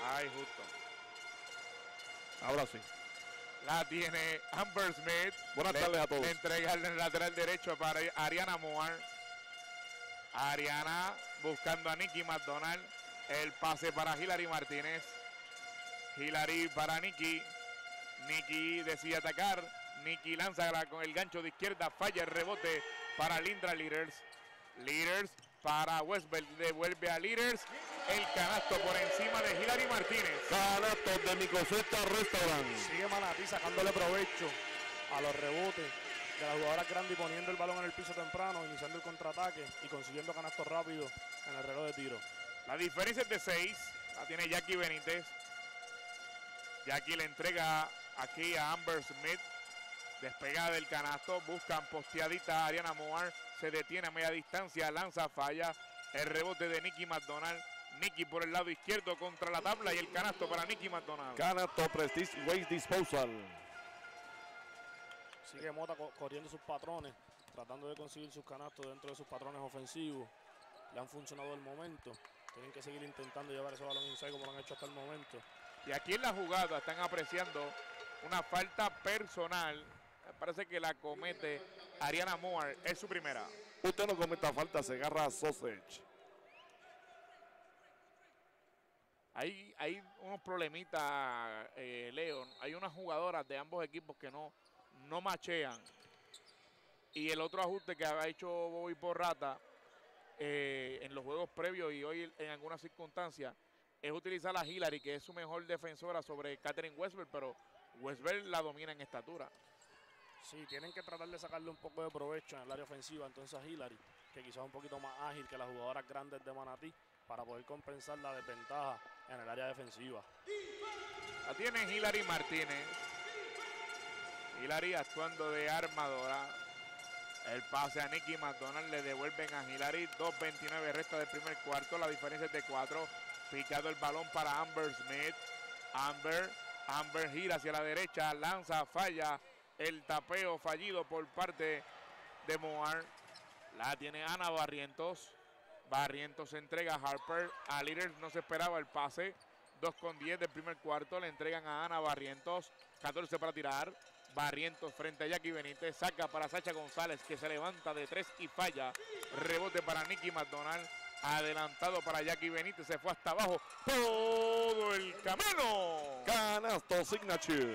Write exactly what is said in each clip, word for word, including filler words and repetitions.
Ay, justo. Ahora sí. La tiene Amber Smith. Buenas le, tardes a todos. Le entrega el lateral derecho para Ariana Moore. Ariana buscando a Nikki McDonald. El pase para Hilary Martínez. Hilary para Nikki. Nikki decide atacar. Nikki lanza con el gancho de izquierda. Falla el rebote para Lindra Leaders. Leaders para Westbell. Devuelve a Leaders. El canasto por encima de Hilary Martínez. Canasto de Microcesta Restaurant. Sigue Manatí sacándole provecho a los rebotes de las jugadoras grandes y poniendo el balón en el piso temprano, iniciando el contraataque y consiguiendo canastos rápidos en el reloj de tiro. La diferencia es de seis. La tiene Jackie Benítez. Jackie le entrega aquí a Amber Smith. Despegada del canasto. Buscan posteadita a Ariana Moore. Se detiene a media distancia. Lanza, falla. El rebote de Nikki McDonald. Nikki por el lado izquierdo contra la tabla y el canasto para Nikki McDonald. Canasto Prestige Waste Disposal. Sigue Mota co corriendo sus patrones, tratando de conseguir sus canastos dentro de sus patrones ofensivos. Le han funcionado el momento. Tienen que seguir intentando llevar ese balón inside como lo han hecho hasta el momento. Y aquí en la jugada están apreciando una falta personal. Me parece que la comete Ariana Moore. Es su primera. Usted no cometa falta, se agarra a Sausage. Hay, hay unos problemitas, eh, Leo. Hay unas jugadoras de ambos equipos que no, no machean. Y el otro ajuste que ha hecho Bobby Porrata eh, en los juegos previos y hoy en algunas circunstancias es utilizar a Hilary, que es su mejor defensora sobre Katherine Westbell, pero Westbell la domina en estatura. Sí, tienen que tratar de sacarle un poco de provecho en el área ofensiva entonces a Hilary, que quizás es un poquito más ágil que las jugadoras grandes de Manatí, para poder compensar la desventaja en el área defensiva. La tiene Hilary Martínez. Hilary actuando de armadora. El pase a Nikki McDonald, le devuelven a Hilary. dos veintinueve resta del primer cuarto, la diferencia es de cuatro. Picado el balón para Amber Smith. Amber, Amber gira hacia la derecha, lanza, falla. El tapeo fallido por parte de Moore. La tiene Ana Barrientos. Barrientos entrega a Harper. A Leaders no se esperaba el pase. dos con diez del primer cuarto. Le entregan a Ana Barrientos. catorce para tirar. Barrientos frente a Jackie Benítez. Saca para Sacha González, que se levanta de tres y falla. Rebote para Nikki McDonald. Adelantado para Jackie Benítez. Se fue hasta abajo todo el camino. Canasto Signature.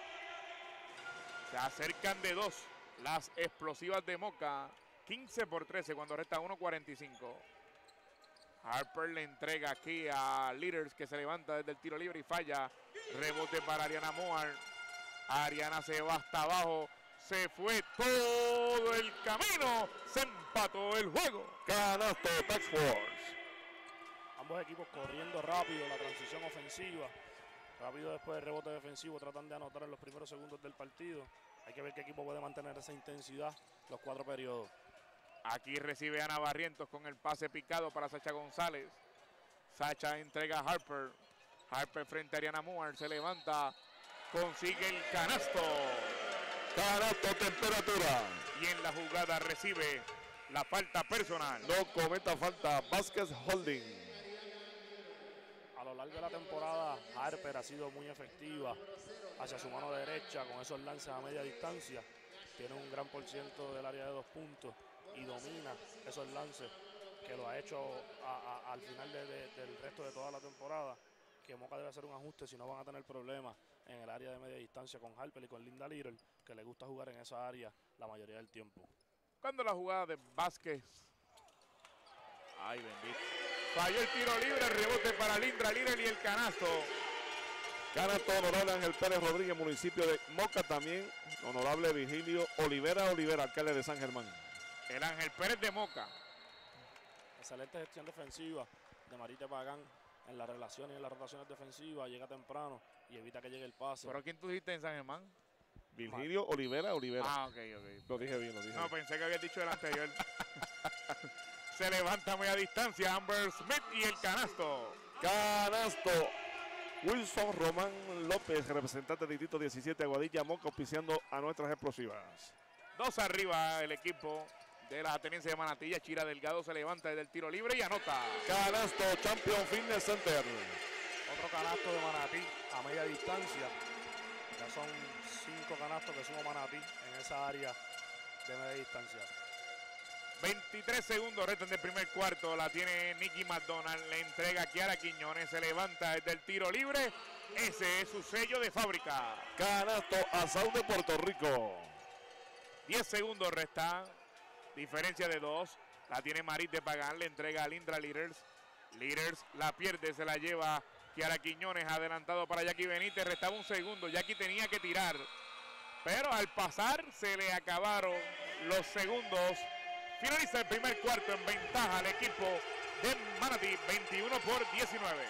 Se acercan de dos las explosivas de Moca. quince por trece cuando resta uno cuarenta y cinco. Harper le entrega aquí a Leaders, que se levanta desde el tiro libre y falla. Rebote para Ariana Moore. Ariana se va hasta abajo. Se fue todo el camino. Se empató el juego. Canasto Task Force. Ambos equipos corriendo rápido la transición ofensiva. Rápido después del rebote defensivo, tratan de anotar en los primeros segundos del partido. Hay que ver qué equipo puede mantener esa intensidad los cuatro periodos. Aquí recibe Ana Barrientos con el pase picado para Sacha González. Sacha entrega a Harper. Harper frente a Ariana Moore. Se levanta. Consigue el canasto. Canasto temperatura. Y en la jugada recibe la falta personal. No cometa falta. Vázquez Holding. A lo largo de la temporada, Harper ha sido muy efectiva hacia su mano derecha con esos lances a media distancia. Tiene un gran por ciento del área de dos puntos y domina esos lances, que lo ha hecho a, a, al final de, de, del resto de toda la temporada. Que Moca debe hacer un ajuste, si no van a tener problemas en el área de media distancia con Harper y con Linda Little, que le gusta jugar en esa área la mayoría del tiempo. Cuando la jugada de Vázquez. Ay, bendito. Falló el tiro libre, rebote para Lindra Little y el canasto. Canasto honorable Ángel Pérez Rodríguez, municipio de Moca. También honorable Virgilio Olivera Olivera, alcalde de San Germán. El Ángel Pérez de Moca. Excelente gestión defensiva de Marita Pagán en las relaciones y en las rotaciones defensivas. Llega temprano y evita que llegue el pase. ¿Pero quién tú dijiste en San Germán? Virgilio Olivera Olivera. Ah, ok, ok. Lo dije bien, lo dije No, bien. pensé que había dicho el anterior. Se levanta a media distancia Amber Smith y el canasto. Canasto. Wilson Román López, representante del Distrito diecisiete, Aguadilla, Moca, auspiciando a nuestras explosivas. Dos arriba el equipo de las atenienses de Manatilla. Chira Delgado se levanta desde el tiro libre y anota. Canasto Champion Fitness Center. otro canasto de Manatí a media distancia. Ya son cinco canastos que suma Manatí en esa área de media distancia. veintitrés segundos restan del primer cuarto. La tiene Nicky McDonald. Le entrega a Kiara Quiñones. Se levanta desde el tiro libre. Ese es su sello de fábrica. Canasto Azul de Puerto Rico. diez segundos restan. Diferencia de dos. La tiene Marit de Pagán. Le entrega a Lindra Leaders. Leaders la pierde. Se la lleva Kiara Quiñones. Adelantado para Jackie Benítez. Restaba un segundo. Jackie tenía que tirar. Pero al pasar se le acabaron los segundos. Finaliza el primer cuarto en ventaja al equipo de Manatí, veintiuno por diecinueve.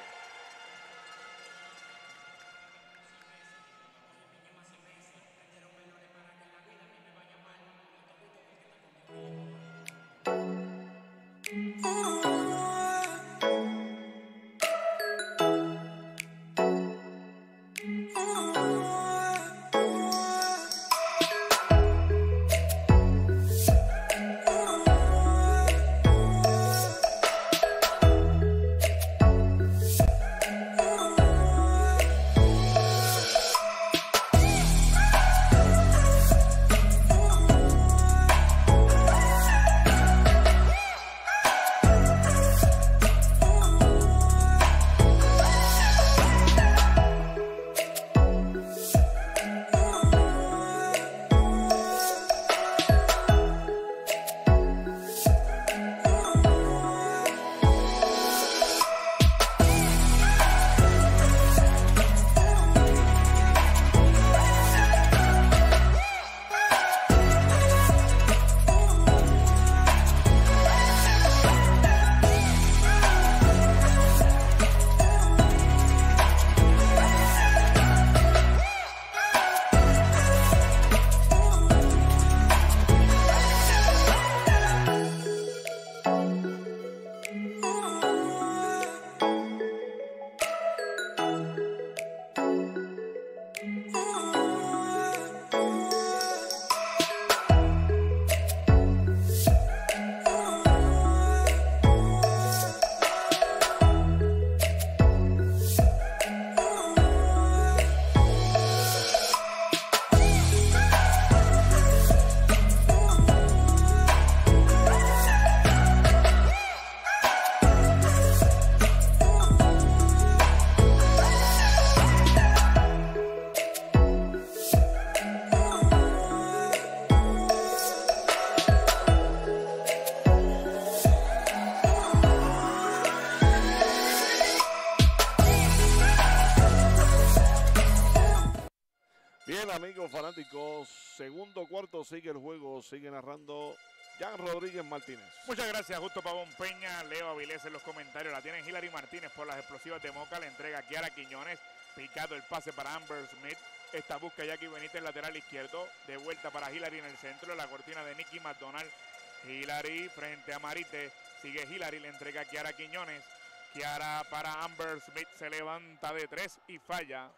Amigos fanáticos, segundo cuarto sigue el juego, sigue narrando Jan Rodríguez Martínez. Muchas gracias, Justo Pavón Peña, Leo Avilés en los comentarios. La tiene Hilary Martínez por las explosivas de Moca, le entrega a Kiara Quiñones, picado el pase para Amber Smith. Esta busca Jackie Benítez, lateral izquierdo, de vuelta para Hilary en el centro, la cortina de Nicky McDonald. Hilary frente a Marite, sigue Hilary, le entrega a Kiara Quiñones. Kiara para Amber Smith, se levanta de tres y falla.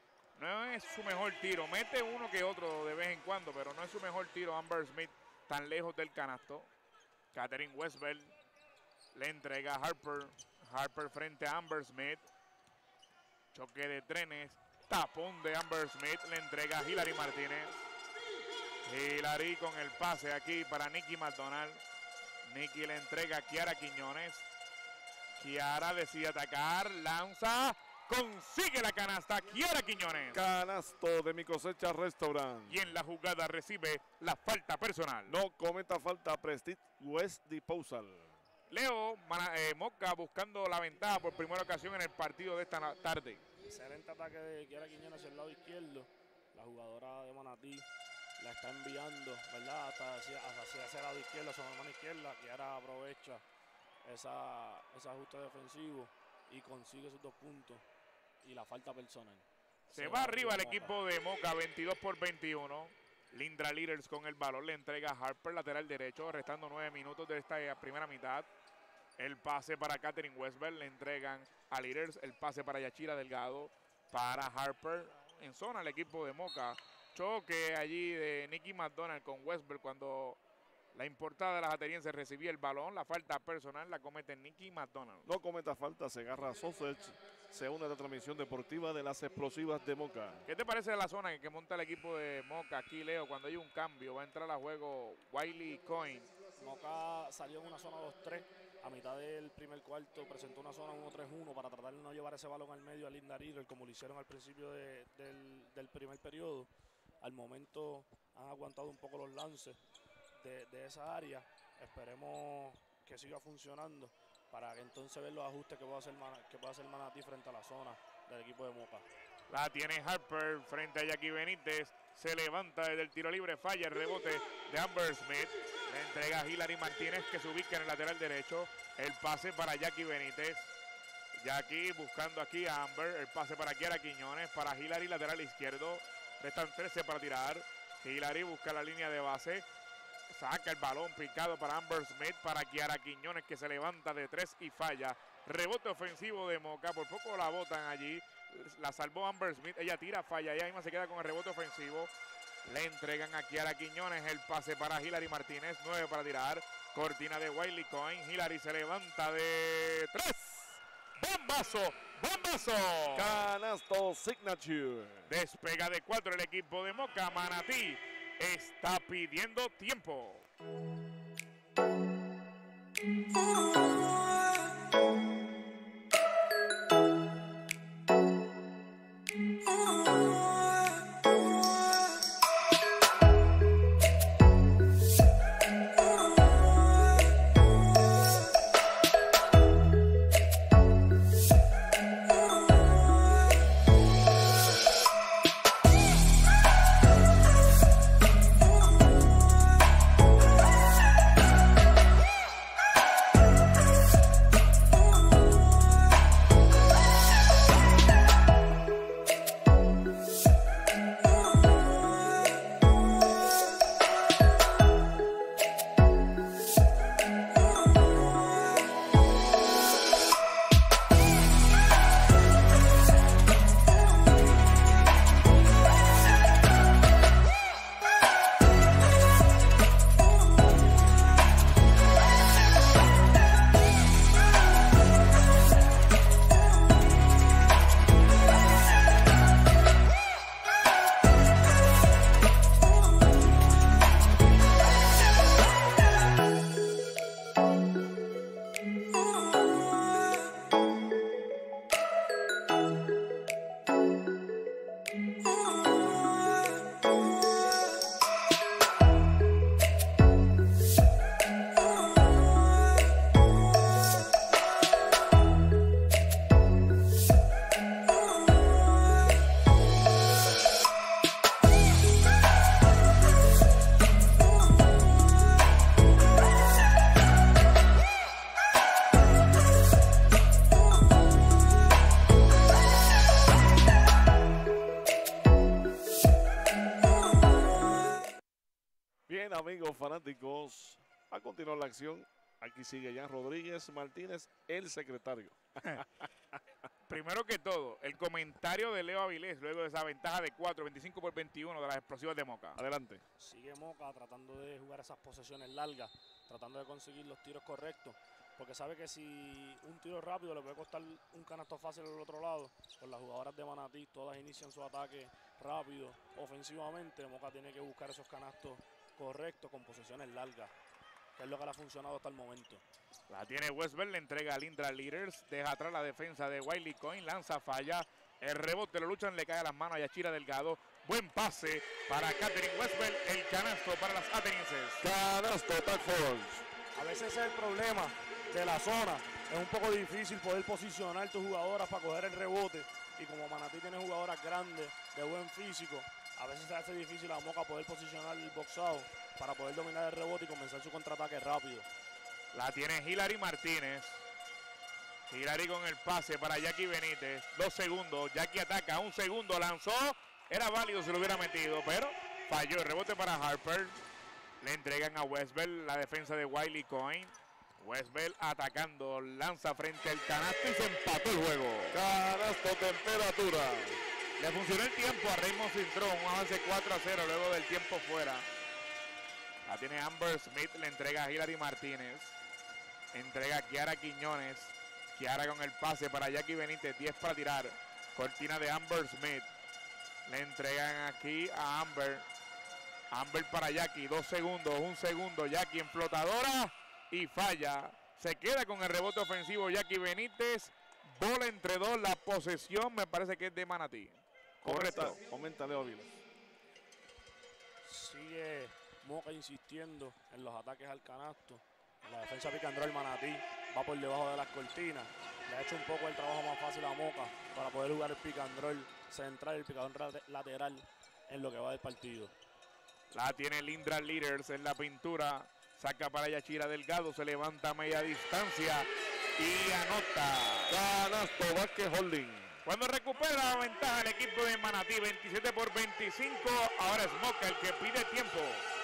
No es su mejor tiro, mete uno que otro de vez en cuando, pero no es su mejor tiro Amber Smith tan lejos del canasto. Catherine Westbell le entrega a Harper, Harper frente a Amber Smith. Choque de trenes, tapón de Amber Smith, le entrega a Hilary Martínez. Hilary con el pase aquí para Nicky McDonald. Nicky le entrega a Kiara Quiñones. Kiara decide atacar, lanza, consigue la canasta, Kiara Quiñones. Canasto de Mi Cosecha Restaurant. Y en la jugada recibe la falta personal. No cometa falta Prestige West Disposal. Leo eh, Moca buscando la ventaja por primera ocasión en el partido de esta tarde. Excelente ataque de Kiara Quiñones hacia el lado izquierdo. La jugadora de Manatí la está enviando, ¿verdad? Hasta hacia, hacia ese lado izquierdo, su mano izquierda. Kiara aprovecha esa, ese ajuste defensivo y consigue sus dos puntos y la falta personal. Se, Se va arriba el equipo de Moca, veintidós por veintiuno. Lindra Leaders con el balón, le entrega a Harper, lateral derecho, restando nueve minutos de esta primera mitad. El pase para Catherine Westbell, le entregan a Leaders, el pase para Yachira Delgado, para Harper, en zona el equipo de Moca. Choque allí de Nicky McDonald con Westbell cuando La importada de las atenienses recibía el balón. La falta personal la comete Nicky McDonald. No cometa falta, se agarra Sausage. Se une a la transmisión deportiva de las explosivas de Moca. ¿Qué te parece de la zona que monta el equipo de Moca aquí, Leo? Cuando hay un cambio, va a entrar a juego Wiley Coin. Moca salió en una zona dos tres. A mitad del primer cuarto presentó una zona uno tres uno para tratar de no llevar ese balón al medio a Linda Riddle, como lo hicieron al principio de, del, del primer periodo. Al momento han aguantado un poco los lances de, de esa área. Esperemos que siga funcionando para que entonces ver los ajustes que pueda hacer, que pueda hacer Manatí frente a la zona del equipo de Moca. La tiene Harper frente a Jackie Benítez. Se levanta desde el tiro libre, falla el rebote de Amber Smith. Le entrega a Hilary Martínez, que se ubica en el lateral derecho. El pase para Jackie Benítez. Jackie buscando aquí a Amber. El pase para Kiara Quiñones. Para Hilary, lateral izquierdo. Restan trece para tirar. Hilary busca la línea de base. Saca el balón picado para Amber Smith. Para Kiara Quiñones, que se levanta de tres y falla. Rebote ofensivo de Moca. Por poco la botan allí. La salvó Amber Smith. Ella tira, falla. Ella misma se queda con el rebote ofensivo. Le entregan a Kiara Quiñones el pase para Hilary Martínez. nueve para tirar. Cortina de Wiley Coin. Hilary se levanta de tres. ¡Bombazo! ¡Bombazo! Canasto Signature. Despega de cuatro el equipo de Moca. Manatí está pidiendo tiempo. Amigos fanáticos, a continuar la acción, aquí sigue Jan Rodríguez Martínez, el secretario. Primero que todo, el comentario de Leo Avilés luego de esa ventaja de cuatro, veinticinco por veintiuno de las explosivas de Moca. Adelante. Sigue Moca tratando de jugar esas posesiones largas, tratando de conseguir los tiros correctos, porque sabe que si un tiro rápido le puede costar un canasto fácil al otro lado, pues las jugadoras de Manatí todas inician su ataque rápido, ofensivamente. Moca tiene que buscar esos canastos correcto, con posesiones largas, que es lo que le ha funcionado hasta el momento. La tiene Westbell, le entrega a Lindra Leaders, deja atrás la defensa de Wiley Coin, lanza, falla, el rebote lo luchan, le cae a las manos a Yachira Delgado. Buen pase para Catherine Westbell, el canasto para las atenienses. Canasto Tag Force. A veces ese es el problema de la zona, es un poco difícil poder posicionar tus jugadoras para coger el rebote, y como Manatí tiene jugadoras grandes, de buen físico, a veces se hace difícil a Moca poder posicionar el boxado para poder dominar el rebote y comenzar su contraataque rápido. La tiene Hilary Martínez. Hilary con el pase para Jackie Benítez. Dos segundos. Jackie ataca. Un segundo. Lanzó. Era válido si lo hubiera metido, pero falló. El rebote para Harper. Le entregan a Westbell la defensa de Wiley Coin. Westbell atacando. Lanza frente al canasto y se empató el juego. Canasto temperatura. Le funcionó el tiempo a Raymond Cintrón, un avance cuatro a cero luego del tiempo fuera. La tiene Amber Smith, le entrega a Hilary Martínez. Entrega a Kiara Quiñones. Kiara con el pase para Jackie Benítez, diez para tirar. Cortina de Amber Smith. Le entregan aquí a Amber. Amber para Jackie, dos segundos, un segundo. Jackie en flotadora y falla. Se queda con el rebote ofensivo Jackie Benítez. Bola entre dos, la posesión me parece que es de Manatí. Correcto. Comenta Leo Vila. Sigue Moca insistiendo en los ataques al canasto. La defensa pick and roll Manatí va por debajo de las cortinas. Le ha hecho un poco el trabajo más fácil a Moca para poder jugar el pick and roll central, el pick and roll lateral en lo que va del partido. La tiene Lindra Leaders en la pintura. Saca para Yachira Delgado, se levanta a media distancia y anota. Canasto Vázquez Holding. Cuando recupera la ventaja el equipo de Manatí, veintisiete por veinticinco. Ahora es Moca el que pide tiempo.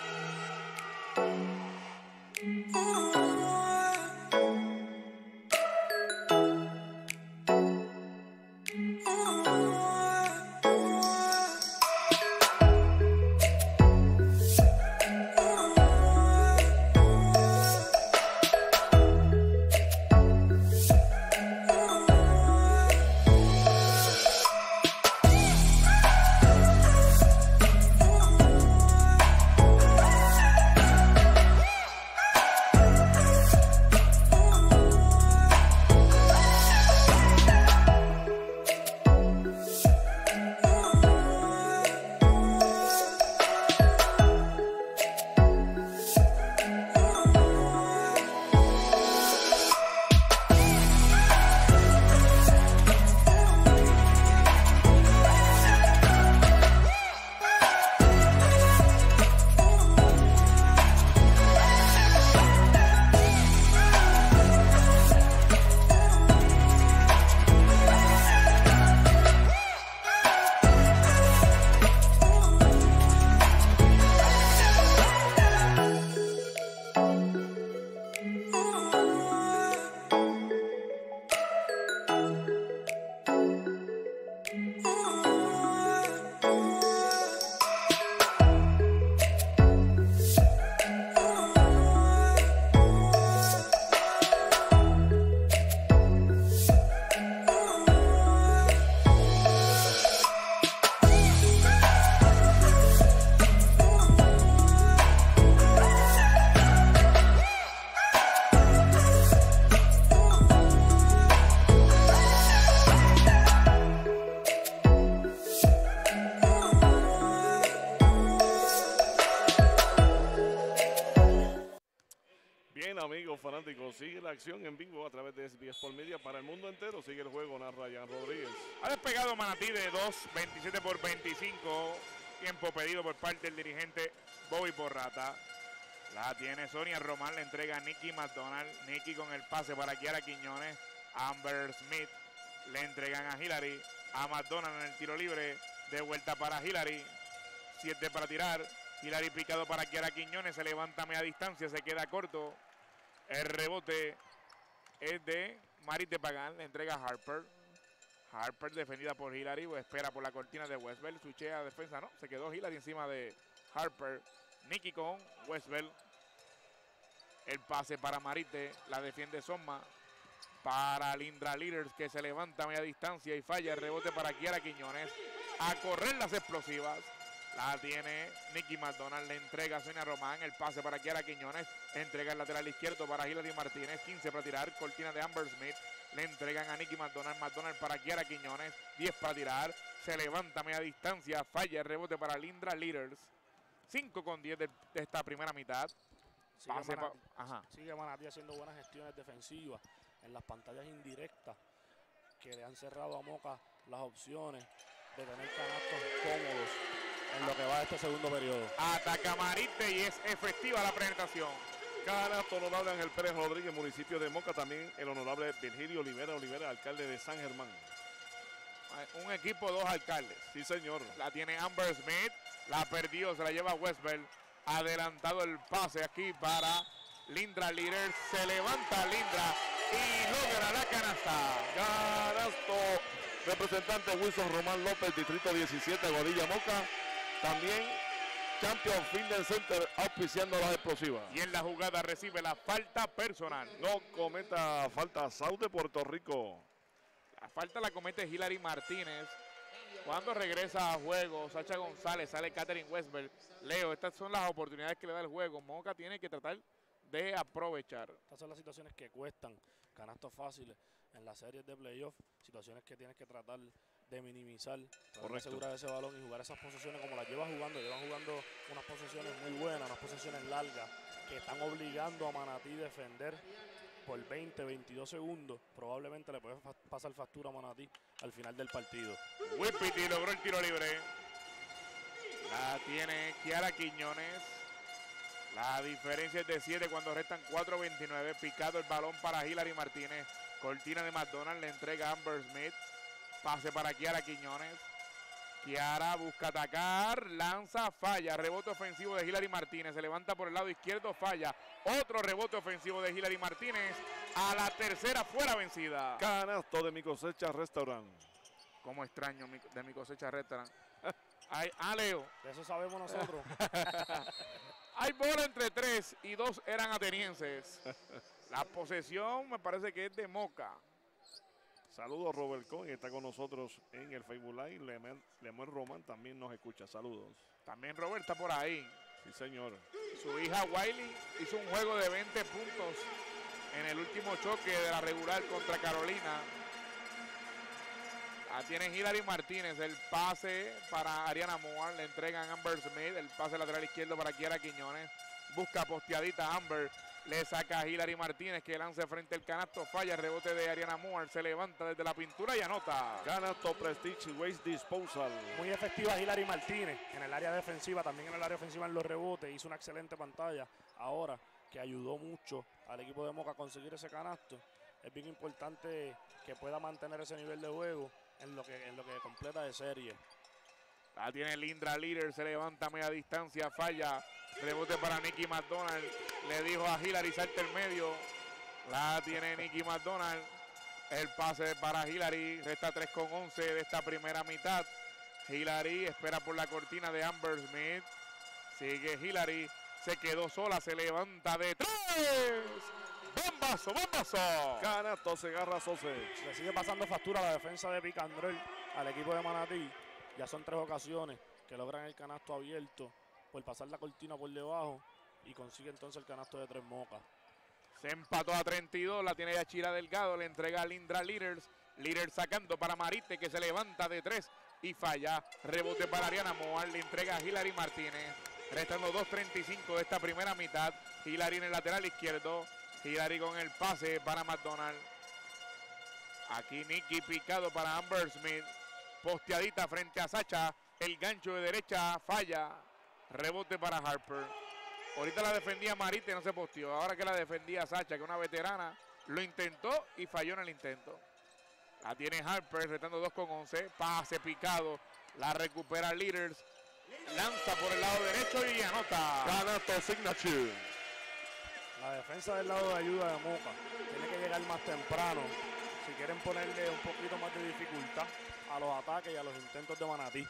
Amigos fanáticos, sigue la acción en vivo a través de S B S Sport Media para el mundo entero. Sigue el juego, narra Ryan Rodríguez. Ha despegado Manatí de dos, veintisiete por veinticinco. Tiempo pedido por parte del dirigente Bobby Porrata. La tiene Sonia Román, le entrega a Nicky McDonald. Nicky con el pase para Kiara Quiñones. Amber Smith le entregan a Hilary. A McDonald en el tiro libre. De vuelta para Hilary. siete para tirar. Hilary picado para Kiara Quiñones. Se levanta a media distancia, se queda corto. El rebote es de Marit de Pagán, le entrega a Harper. Harper defendida por Hilary, pues espera por la cortina de Westbell. Switchea a defensa, no, se quedó Hilary encima de Harper. Nicky con Westbell. El pase para Marite, la defiende Soma. Para Lindra Leaders, que se levanta a media distancia y falla. El rebote para Kiara Quiñones. A correr las explosivas. La tiene Nicky McDonald, le entrega a Sonia Román, el pase para Kiara Quiñones, entrega el lateral izquierdo para Hilary Martínez, quince para tirar, cortina de Amber Smith, le entregan a Nicky McDonald, McDonald para Kiara Quiñones, diez para tirar, se levanta a media distancia, falla el rebote para Lindra Leaders, cinco con diez de, de esta primera mitad. Sigue Pase Manatí, pa, ajá. sigue Manatí haciendo buenas gestiones defensivas en las pantallas indirectas que le han cerrado a Moca las opciones de tener canastos cómodos en lo que va de este segundo periodo. Ataca Marite y es efectiva la presentación. Canasto honorable Ángel Pérez Rodríguez, municipio de Moca. También el honorable Virgilio Olivera Olivera, alcalde de San Germán. Un equipo, dos alcaldes. Sí, señor. La tiene Amber Smith, la perdió, se la lleva Westbell. Adelantado el pase aquí para Lindra Leaders. Se levanta Lindra y logra la canasta. Canasto, representante Wilson Román López, distrito diecisiete, Aguadilla, Moca. También Champion Fitness Center auspiciando las explosivas. Y en la jugada recibe la falta personal. No cometa falta South de Puerto Rico. La falta la comete Hilary Martínez. Cuando regresa a juego, Sacha González, sale Catherine Westbell. Leo, estas son las oportunidades que le da el juego. Moca tiene que tratar de aprovechar. Estas son las situaciones que cuestan, canastos fáciles en las series de playoff, situaciones que tienes que tratar de minimizar, para asegurar ese balón y jugar esas posesiones como las lleva jugando. Llevan jugando unas posesiones muy buenas, unas posesiones largas, que están obligando a Manatí a defender por veinte, veintidós segundos. Probablemente le puede fa pasar factura a Manatí al final del partido. Whippity logró el tiro libre. La tiene Kiara Quiñones. La diferencia es de siete cuando restan cuatro veintinueve. Picado el balón para Hilary Martínez. Cortina de McDonald, le entrega a Amber Smith. Pase para Kiara Quiñones. Kiara busca atacar, lanza, falla. Rebote ofensivo de Hilary Martínez. Se levanta por el lado izquierdo, falla. Otro rebote ofensivo de Hilary Martínez. A la tercera fuera vencida. Canasto de Mi Cosecha Restaurant. Como extraño mi, de Mi Cosecha Restaurant. Ay, ah, Leo. De eso sabemos nosotros. Hay bola entre tres y dos eran atenienses. La posesión me parece que es de Moca. Saludos Robert Cohen, está con nosotros en el Facebook Live. Lemuel, Lemuel Román también nos escucha. Saludos. También Robert está por ahí. Sí, señor. Su hija Wiley hizo un juego de veinte puntos en el último choque de la regular contra Carolina. La tiene Hilary Martínez. El pase para Ariana Moore. Le entregan a Amber Smith. El pase lateral izquierdo para Kiara Quiñones. Busca posteadita Amber. Le saca a Hilary Martínez que lanza frente al canasto. Falla el rebote de Ariana Moore. Se levanta desde la pintura y anota. Canasto Prestige Waste Disposal. Muy efectiva Hilary Martínez en el área defensiva. También en el área ofensiva en los rebotes. Hizo una excelente pantalla ahora que ayudó mucho al equipo de Moca a conseguir ese canasto. Es bien importante que pueda mantener ese nivel de juego en lo que, en lo que completa de serie. La tiene Lindra Líder, se levanta a media distancia, falla. Rebote para Nicky McDonald. Le dijo a Hilary, salta el medio. La tiene Nicky McDonald. El pase para Hilary. Resta tres con once de esta primera mitad. Hilary espera por la cortina de Amber Smith. Sigue Hilary. Se quedó sola, se levanta de tres. ¡Bombazo, bombazo! Canasto Segarra Sausage. Le sigue pasando factura a la defensa de Picandrel al equipo de Manatí. Ya son tres ocasiones que logran el canasto abierto por pasar la cortina por debajo y consigue entonces el canasto de tres Moca. Se empató a treinta y dos, la tiene Yachira Delgado, le entrega a Lindra Leaders. Leaders sacando para Marite que se levanta de tres y falla. Rebote para Ariana Moore, le entrega a Hilary Martínez. Restando dos treinta y cinco de esta primera mitad. Hilary en el lateral izquierdo. Hilary con el pase para McDonald. Aquí Nicky picado para Amber Smith. Posteadita frente a Sacha. El gancho de derecha falla. Rebote para Harper. Ahorita la defendía Marite, no se posteó. Ahora que la defendía Sacha, que es una veterana, lo intentó y falló en el intento. La tiene Harper, retando dos con once. Pase picado. La recupera Leaders. Lanza por el lado derecho y anota. Canasto Signature. La defensa del lado de ayuda de Moca tiene que llegar más temprano si quieren ponerle un poquito más de dificultad a los ataques y a los intentos de Manatí.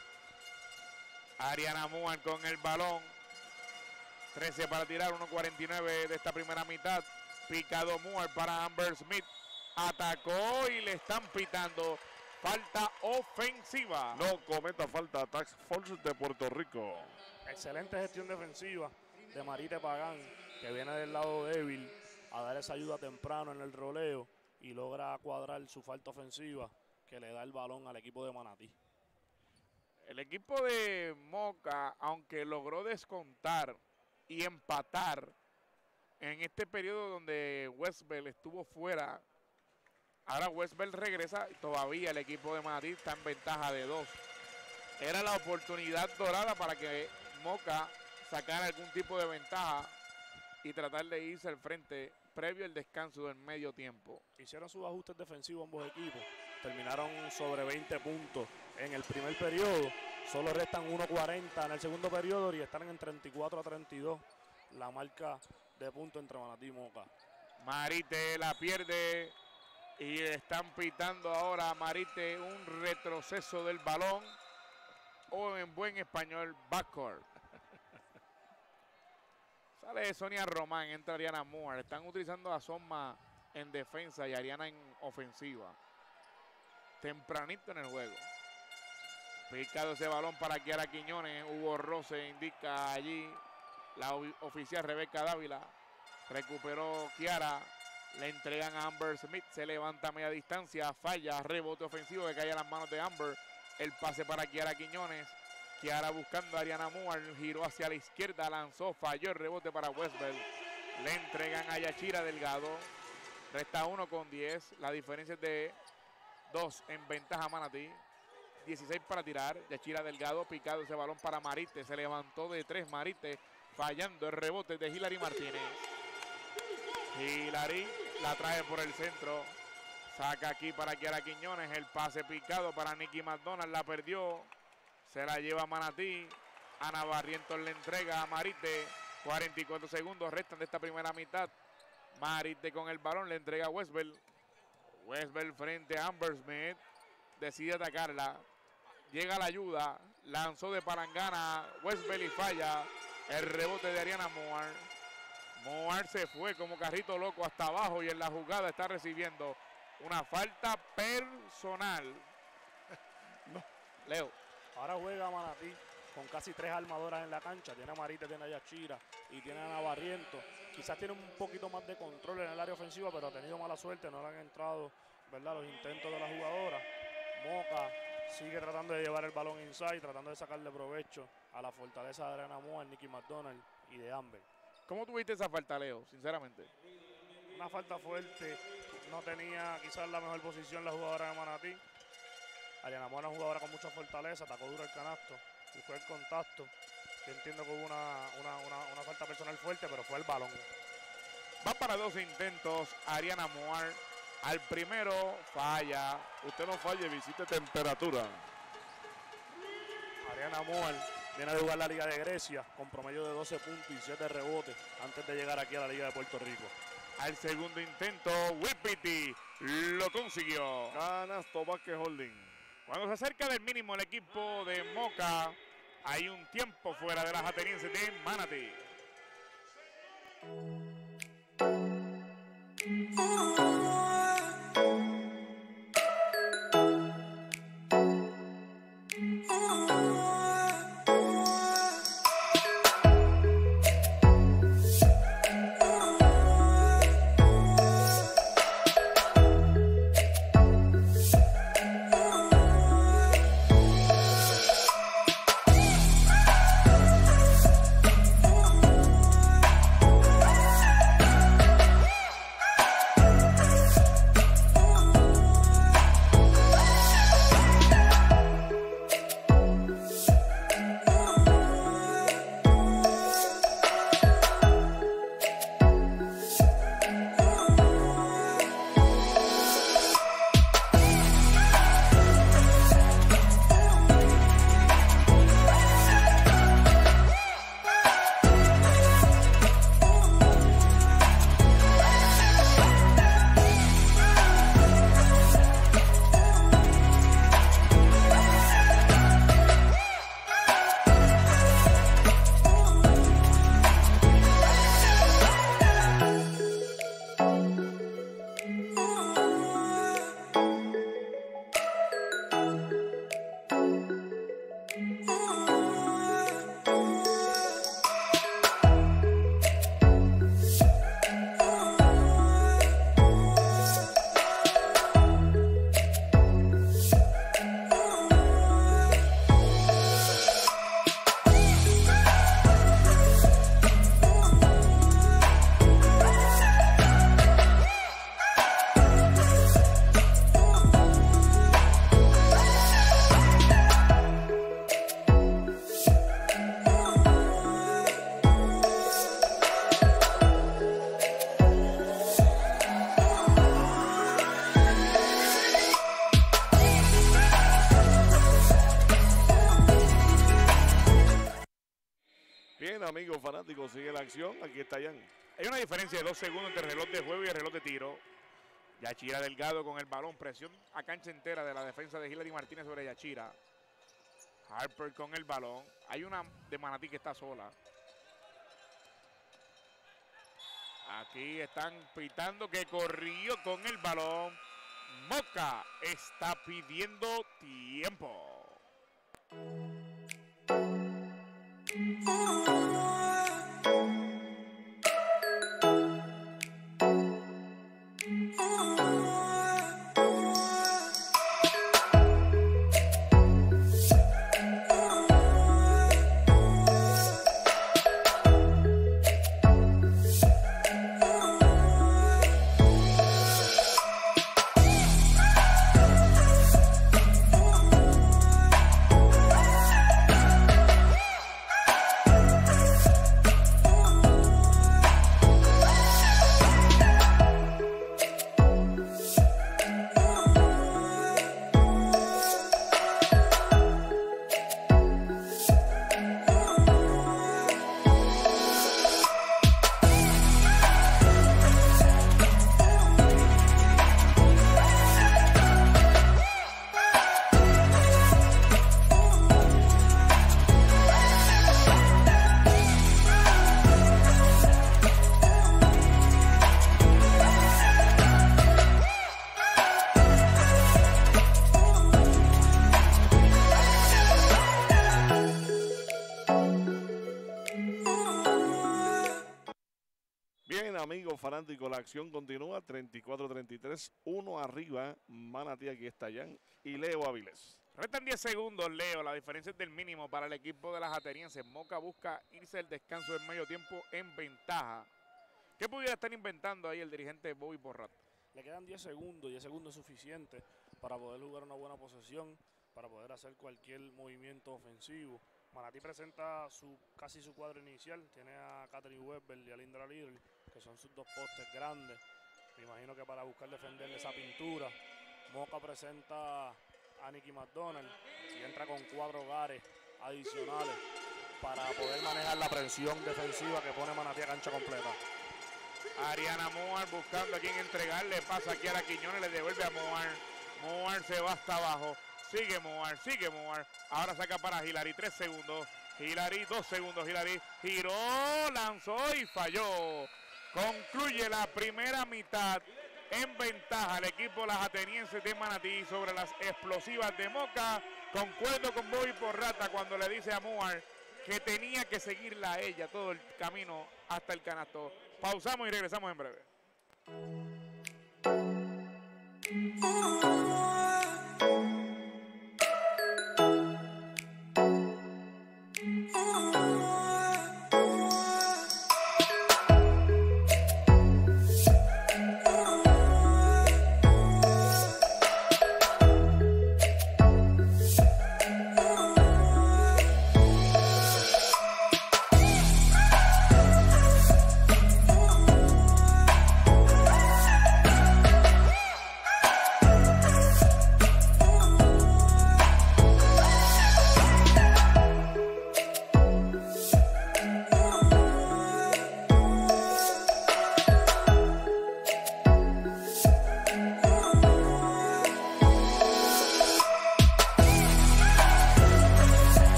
Ariana Moore con el balón. trece para tirar, uno cuarenta y nueve de esta primera mitad. Picado Moore para Amber Smith. Atacó y le están pitando falta ofensiva. No cometa falta Task Force de Puerto Rico. Excelente gestión defensiva de Marite Pagán, que viene del lado débil a dar esa ayuda temprano en el roleo y logra cuadrar su falta ofensiva que le da el balón al equipo de Manatí. El equipo de Moca, aunque logró descontar y empatar en este periodo donde Westbell estuvo fuera, ahora Westbell regresa y todavía el equipo de Manatí está en ventaja de dos. Era la oportunidad dorada para que Moca sacara algún tipo de ventaja y tratar de irse al frente previo al descanso del medio tiempo. Hicieron sus ajustes defensivos ambos equipos. Terminaron sobre veinte puntos en el primer periodo. Solo restan uno cuarenta en el segundo periodo y están en treinta y cuatro a treinta y dos la marca de puntos entre Manatí y Moca. Marite la pierde y están pitando ahora a Marite un retroceso del balón o en buen español backcourt. Sale Sonia Román, entra Ariana Moore. Están utilizando a Soma en defensa y Ariana en ofensiva. Tempranito en el juego. Picado ese balón para Kiara Quiñones. Hugo Rose indica allí. La oficial Rebeca Dávila. Recuperó Kiara. Le entregan a Amber Smith. Se levanta a media distancia. Falla. Rebote ofensivo que cae a las manos de Amber. El pase para Kiara Quiñones. Kiara buscando a Ariana Moore. Giró hacia la izquierda. Lanzó. Falló el rebote para Westbell. Le entregan a Yachira Delgado. Resta uno con diez. La diferencia es de dos en ventaja Manatí. dieciséis para tirar. Yachira Delgado picado ese balón para Marite. Se levantó de tres Marite. Fallando el rebote de Hilary Martínez. Hilary la trae por el centro. Saca aquí para Kiara Quiñones. El pase picado para Nicky McDonald. La perdió. Se la lleva Manatí. Ana Barrientos le entrega a Marite. cuarenta y cuatro segundos restan de esta primera mitad. Marite con el balón le entrega a Westbell. Westbell frente a Amber Smith. Decide atacarla. Llega la ayuda. Lanzó de palangana. Westbell y falla. El rebote de Ariana Moore. Moore se fue como carrito loco hasta abajo y en la jugada está recibiendo una falta personal. No. Leo. Ahora juega Manatí con casi tres armadoras en la cancha. Tiene a Marite, tiene a Yachira y tiene a Ana Barrientos. Quizás tiene un poquito más de control en el área ofensiva, pero ha tenido mala suerte. No le han entrado, ¿verdad?, los intentos de la jugadora. Moca sigue tratando de llevar el balón inside, tratando de sacarle provecho a la fortaleza de Ariana Moore, Nicky McDonald y de Amber. ¿Cómo tuviste esa falta, Leo, sinceramente? Una falta fuerte. No tenía quizás la mejor posición la jugadora de Manatí. Ariana Moore es una jugadora con mucha fortaleza, atacó duro el canasto, buscó el contacto. Yo entiendo que hubo una, una, una, una falta personal fuerte, pero fue el balón. Va para dos intentos Ariana Moore. Al primero falla. Usted no falle, visite temperatura. Ariana Moore viene de jugar la Liga de Grecia con promedio de doce puntos y siete rebotes antes de llegar aquí a la Liga de Puerto Rico. Al segundo intento, Whippity lo consiguió. Canasto Vázquez Holding. Cuando se acerca del mínimo el equipo de Moca, hay un tiempo fuera de las atenienses de Manatí. Amigos fanáticos, sigue la acción. Aquí está Jan. Hay una diferencia de dos segundos entre el reloj de juego y el reloj de tiro. Yachira Delgado con el balón. Presión a cancha entera de la defensa de Hilary Martínez sobre Yachira. Harper con el balón. Hay una de Manatí que está sola. Aquí están pitando que corrió con el balón. Moca está pidiendo tiempo. Amigos fanáticos, la acción continúa, treinta y cuatro treinta y tres, uno arriba, Manatí, aquí está Jan y Leo Avilés. Restan diez segundos, Leo, la diferencia es del mínimo para el equipo de las atenienses. Moca busca irse al descanso del medio tiempo en ventaja. ¿Qué pudiera estar inventando ahí el dirigente Bobby Porrat? Le quedan diez segundos, diez segundos es suficiente para poder jugar una buena posesión, para poder hacer cualquier movimiento ofensivo. Manatí presenta su casi su cuadro inicial, tiene a Catherine Weber y a Lindra Little, que son sus dos postes grandes. Me imagino que para buscar defenderle esa pintura. Moca presenta a Nicky McDonald y entra con cuatro hogares adicionales para poder manejar la presión defensiva que pone Manatí a cancha completa. Ariana Moar buscando a quien entregarle, pasa aquí a la Quiñones, le devuelve a Moar. Moar se va hasta abajo, sigue Moar, sigue Moar. Ahora saca para Hilary, tres segundos. Hilary, dos segundos, Hilary giró, lanzó y falló. Concluye la primera mitad en ventaja el equipo de las atenienses de Manatí sobre las explosivas de Moca. Concuerdo con Bobby Porrata cuando le dice a Moar que tenía que seguirla a ella todo el camino hasta el canasto. Pausamos y regresamos en breve.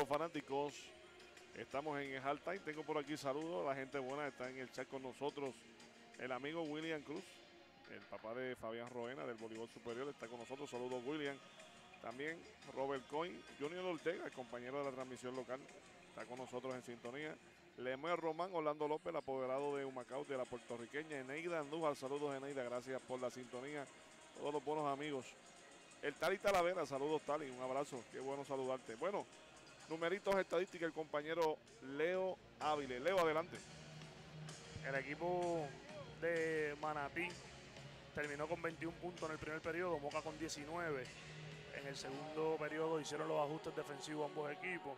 los fanáticos. Estamos en el halftime. Tengo por aquí saludos. La gente buena está en el chat con nosotros. El amigo William Cruz, el papá de Fabián Roena del voleibol superior, está con nosotros. Saludos, William. También Robert Coin, Junior Ortega, el compañero de la transmisión local, está con nosotros en sintonía. Lemuel Román, Orlando López, el apoderado de Humacao, de la puertorriqueña. Eneida Andújar, saludos, Eneida, gracias por la sintonía. Todos los buenos amigos. El Tali Talavera, saludos, Tali, un abrazo, qué bueno saludarte. Bueno, numeritos estadísticas, el compañero Leo Ávila. Leo, adelante. El equipo de Manatí terminó con veintiún puntos en el primer periodo, Moca con diecinueve. En el segundo periodo hicieron los ajustes defensivos ambos equipos.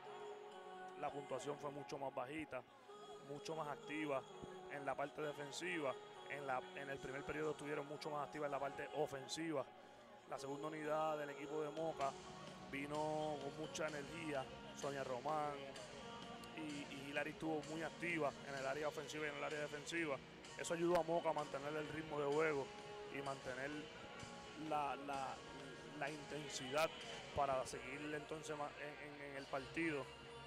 La puntuación fue mucho más bajita, mucho más activa en la parte defensiva. En, la, en el primer periodo estuvieron mucho más activas en la parte ofensiva. La segunda unidad del equipo de Moca vino con mucha energía. Sonia Román y, y Hilary estuvo muy activa en el área ofensiva y en el área defensiva. Eso ayudó a Moca a mantener el ritmo de juego y mantener la, la, la intensidad para seguir entonces en, en, en el partido.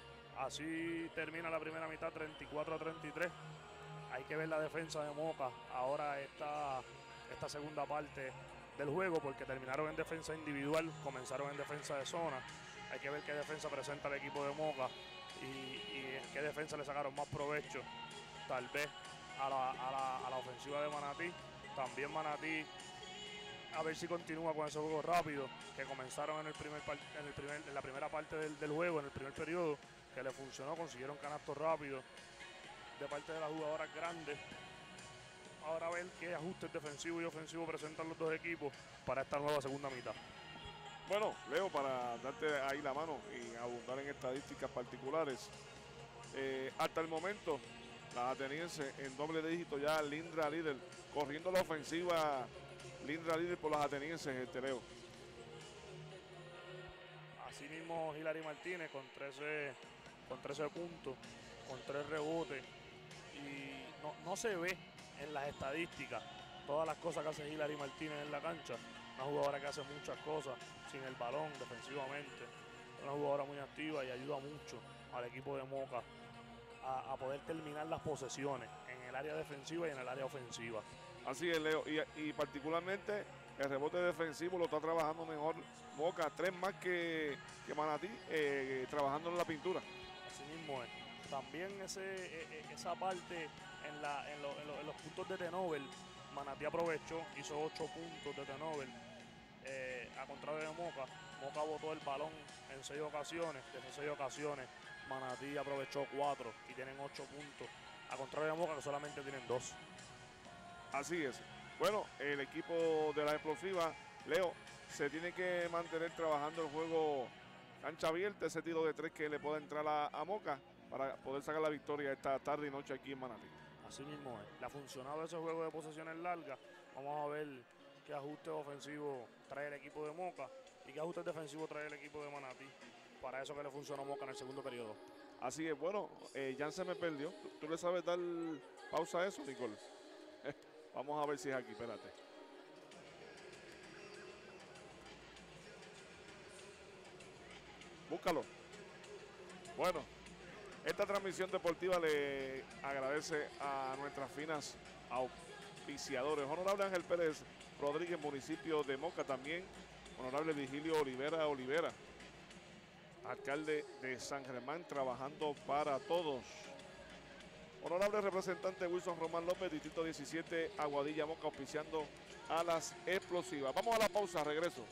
Así termina la primera mitad, treinta y cuatro a treinta y tres. Hay que ver la defensa de Moca ahora esta, esta segunda parte del juego, porque terminaron en defensa individual, comenzaron en defensa de zona. Hay que ver qué defensa presenta el equipo de Moca y, y en qué defensa le sacaron más provecho, tal vez a la, a la, a la ofensiva de Manatí. También Manatí, a ver si continúa con ese juego rápido que comenzaron en, el primer, en, el primer, en la primera parte del, del juego, en el primer periodo, que le funcionó, consiguieron canastos rápidos de parte de las jugadoras grandes. Ahora a ver qué ajustes defensivos y ofensivos presentan los dos equipos para esta nueva segunda mitad. Bueno, Leo, para darte ahí la mano y abundar en estadísticas particulares, eh, hasta el momento las atenienses en doble dígito ya, Lindra líder, corriendo la ofensiva, Lindra líder por las atenienses, este Leo. Así mismo Hilary Martínez con trece, con trece puntos, con tres rebotes, y no, no se ve en las estadísticas todas las cosas que hace Hilary Martínez en la cancha. Una jugadora que hace muchas cosas sin el balón defensivamente, una jugadora muy activa y ayuda mucho al equipo de Moca a, a poder terminar las posesiones en el área defensiva y en el área ofensiva. Así es, Leo, y, y particularmente el rebote defensivo lo está trabajando mejor Moca, tres más que, que Manatí, eh, trabajando en la pintura. Así mismo es. También ese, esa parte en, la, en, lo, en, lo, en los puntos de turnover, Manatí aprovechó, hizo ocho puntos de turnover, eh, a contrario de Moca. Moca botó el balón en seis ocasiones, de esas seis ocasiones Manatí aprovechó cuatro y tienen ocho puntos, a contrario de Moca que solamente tienen dos. Así es. Bueno, el equipo de la explosiva, Leo, se tiene que mantener trabajando el juego cancha abierta, ese tiro de tres que le pueda entrar a, a Moca para poder sacar la victoria esta tarde y noche aquí en Manatí. Así mismo es. Le ha funcionado ese juego de posesiones largas. Vamos a ver qué ajustes ofensivos trae el equipo de Moca y qué ajustes defensivos trae el equipo de Manatí. Para eso que le funcionó a Moca en el segundo periodo. Así es. Bueno, eh, Jan se me perdió. ¿Tú, ¿Tú le sabes dar pausa a eso, Nicole? Eh, vamos a ver si es aquí. Espérate. Búscalo. Bueno. Esta transmisión deportiva le agradece a nuestras finas auspiciadores. Honorable Ángel Pérez Rodríguez, municipio de Moca también. Honorable Vigilio Olivera Olivera, alcalde de San Germán, trabajando para todos. Honorable representante Wilson Román López, distrito diecisiete, Aguadilla, Moca, auspiciando a las explosivas. Vamos a la pausa, regreso.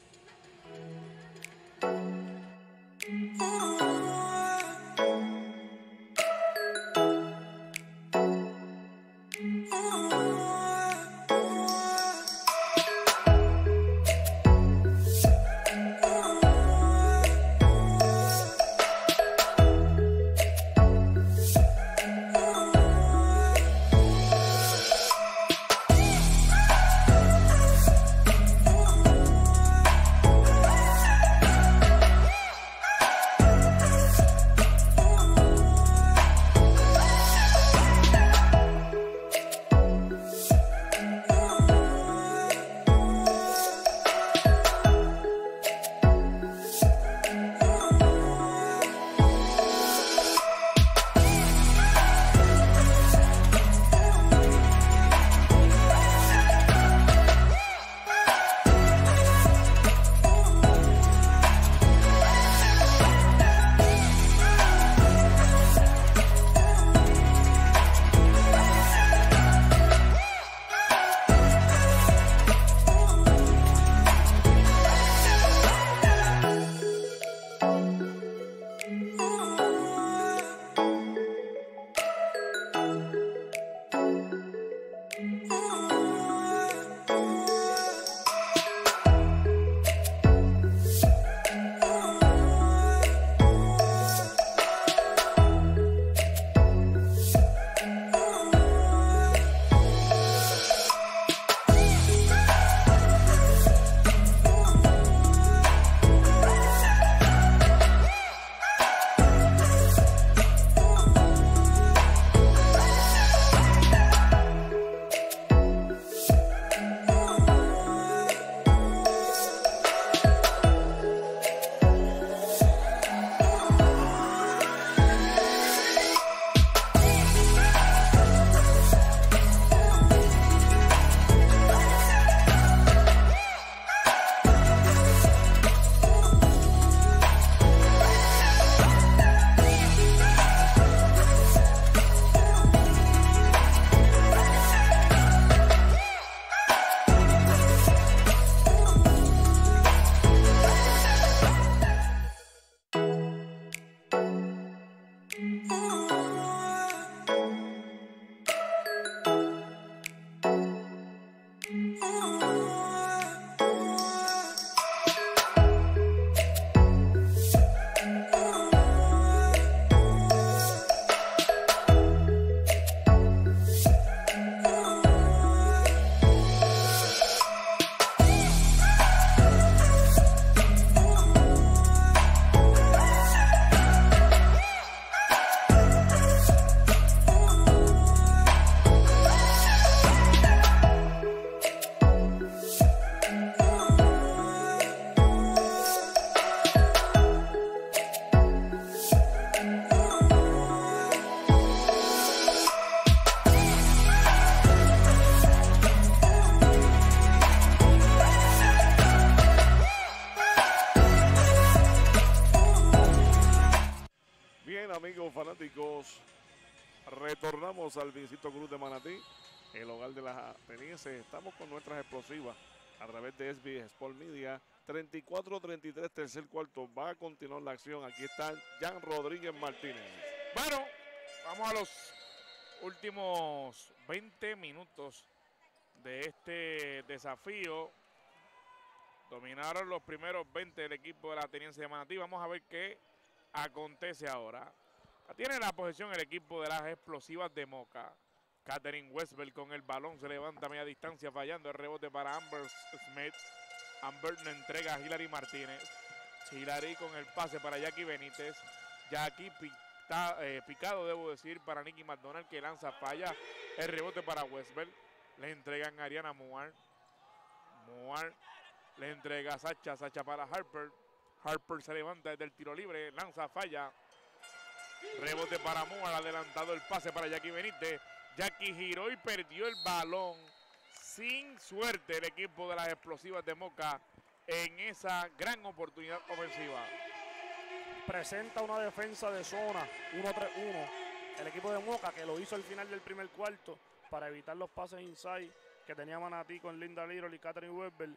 retornamos al Vincito Cruz de Manatí, el hogar de las atenienses. Estamos con nuestras explosivas a través de S B S Sport Media. treinta y cuatro a treinta y tres, tercer cuarto. Va a continuar la acción. Aquí está Jan Rodríguez Martínez. Bueno, vamos a los últimos veinte minutos de este desafío. Dominaron los primeros veinte del equipo de la Ateniense de Manatí. Vamos a ver qué acontece ahora. Tiene la posesión el equipo de las explosivas de Moca. Katherine Westbell con el balón, se levanta a media distancia fallando el rebote para Amber Smith. Amber le entrega a Hilary Martínez. Hilary con el pase para Jackie Benítez. Jackie pita, eh, picado, debo decir, para Nicky McDonald, que lanza falla. El rebote para Westbell. Le entregan a Ariana Moore. Moore le entrega a Sacha. Sacha para Harper. Harper se levanta desde el tiro libre. Lanza falla. Rebote para Moore. Adelantado el pase para Jackie Benítez. Jackie giró y perdió el balón. Sin suerte el equipo de las explosivas de Moca en esa gran oportunidad ofensiva. Presenta una defensa de zona uno tres uno. El equipo de Moca, que lo hizo al final del primer cuarto para evitar los pases inside que tenía Manatí con Linda Little y Katherine Westbell.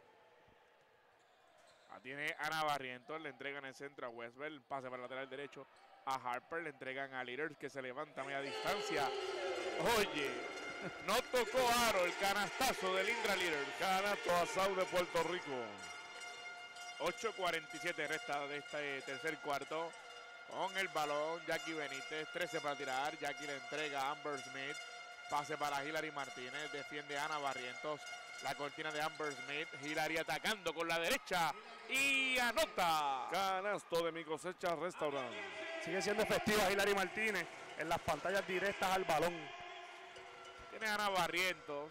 La tiene Ana Barrientos, le entregan el centro a Westbell, pase para el lateral derecho a Harper, le entregan a Little, que se levanta a media distancia. Oye, no tocó aro, el canastazo de Lindra Little. Canasto a Sau de Puerto Rico. ocho cuarenta y siete resta de este tercer cuarto. Con el balón, Jackie Benítez, trece para tirar. Jackie le entrega a Amber Smith. Pase para Hilary Martínez, defiende a Ana Barrientos. La cortina de Amber Smith. Hilary atacando con la derecha y anota. Canasto de Mi Cosecha Restaurant. Sigue siendo efectiva Hilary Martínez en las pantallas directas al balón. Tiene a Ana Barrientos.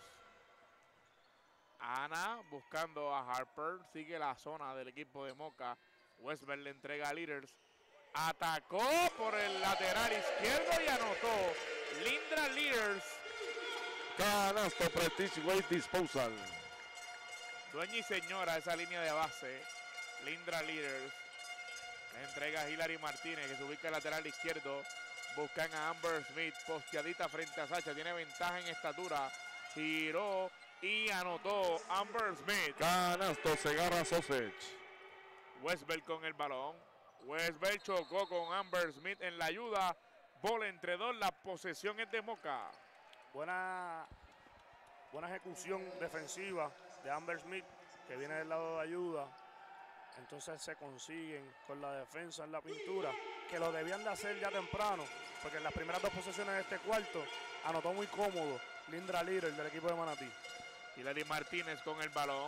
Ana buscando a Harper. Sigue la zona del equipo de Moca. Westbell le entrega a Leaders. Atacó por el lateral izquierdo y anotó. Lindra Leaders. Canasto Prestige Weight Disposal. Dueña y señora esa línea de base. Lindra Leaders. Le entrega a Hilary Martínez, que se ubica en el lateral izquierdo. Buscan a Amber Smith, posteadita frente a Sacha. Tiene ventaja en estatura. Giró y anotó Amber Smith. Canasto Segarra Sausage. Westbell con el balón. Westbell chocó con Amber Smith en la ayuda. Bola entre dos. La posesión es de Moca. Buena, buena ejecución defensiva de Amber Smith, que viene del lado de ayuda. Entonces se consiguen con la defensa en la pintura, que lo debían de hacer ya temprano, porque en las primeras dos posesiones de este cuarto anotó muy cómodo Lindra Little del equipo de Manatí. Hilary Martínez con el balón.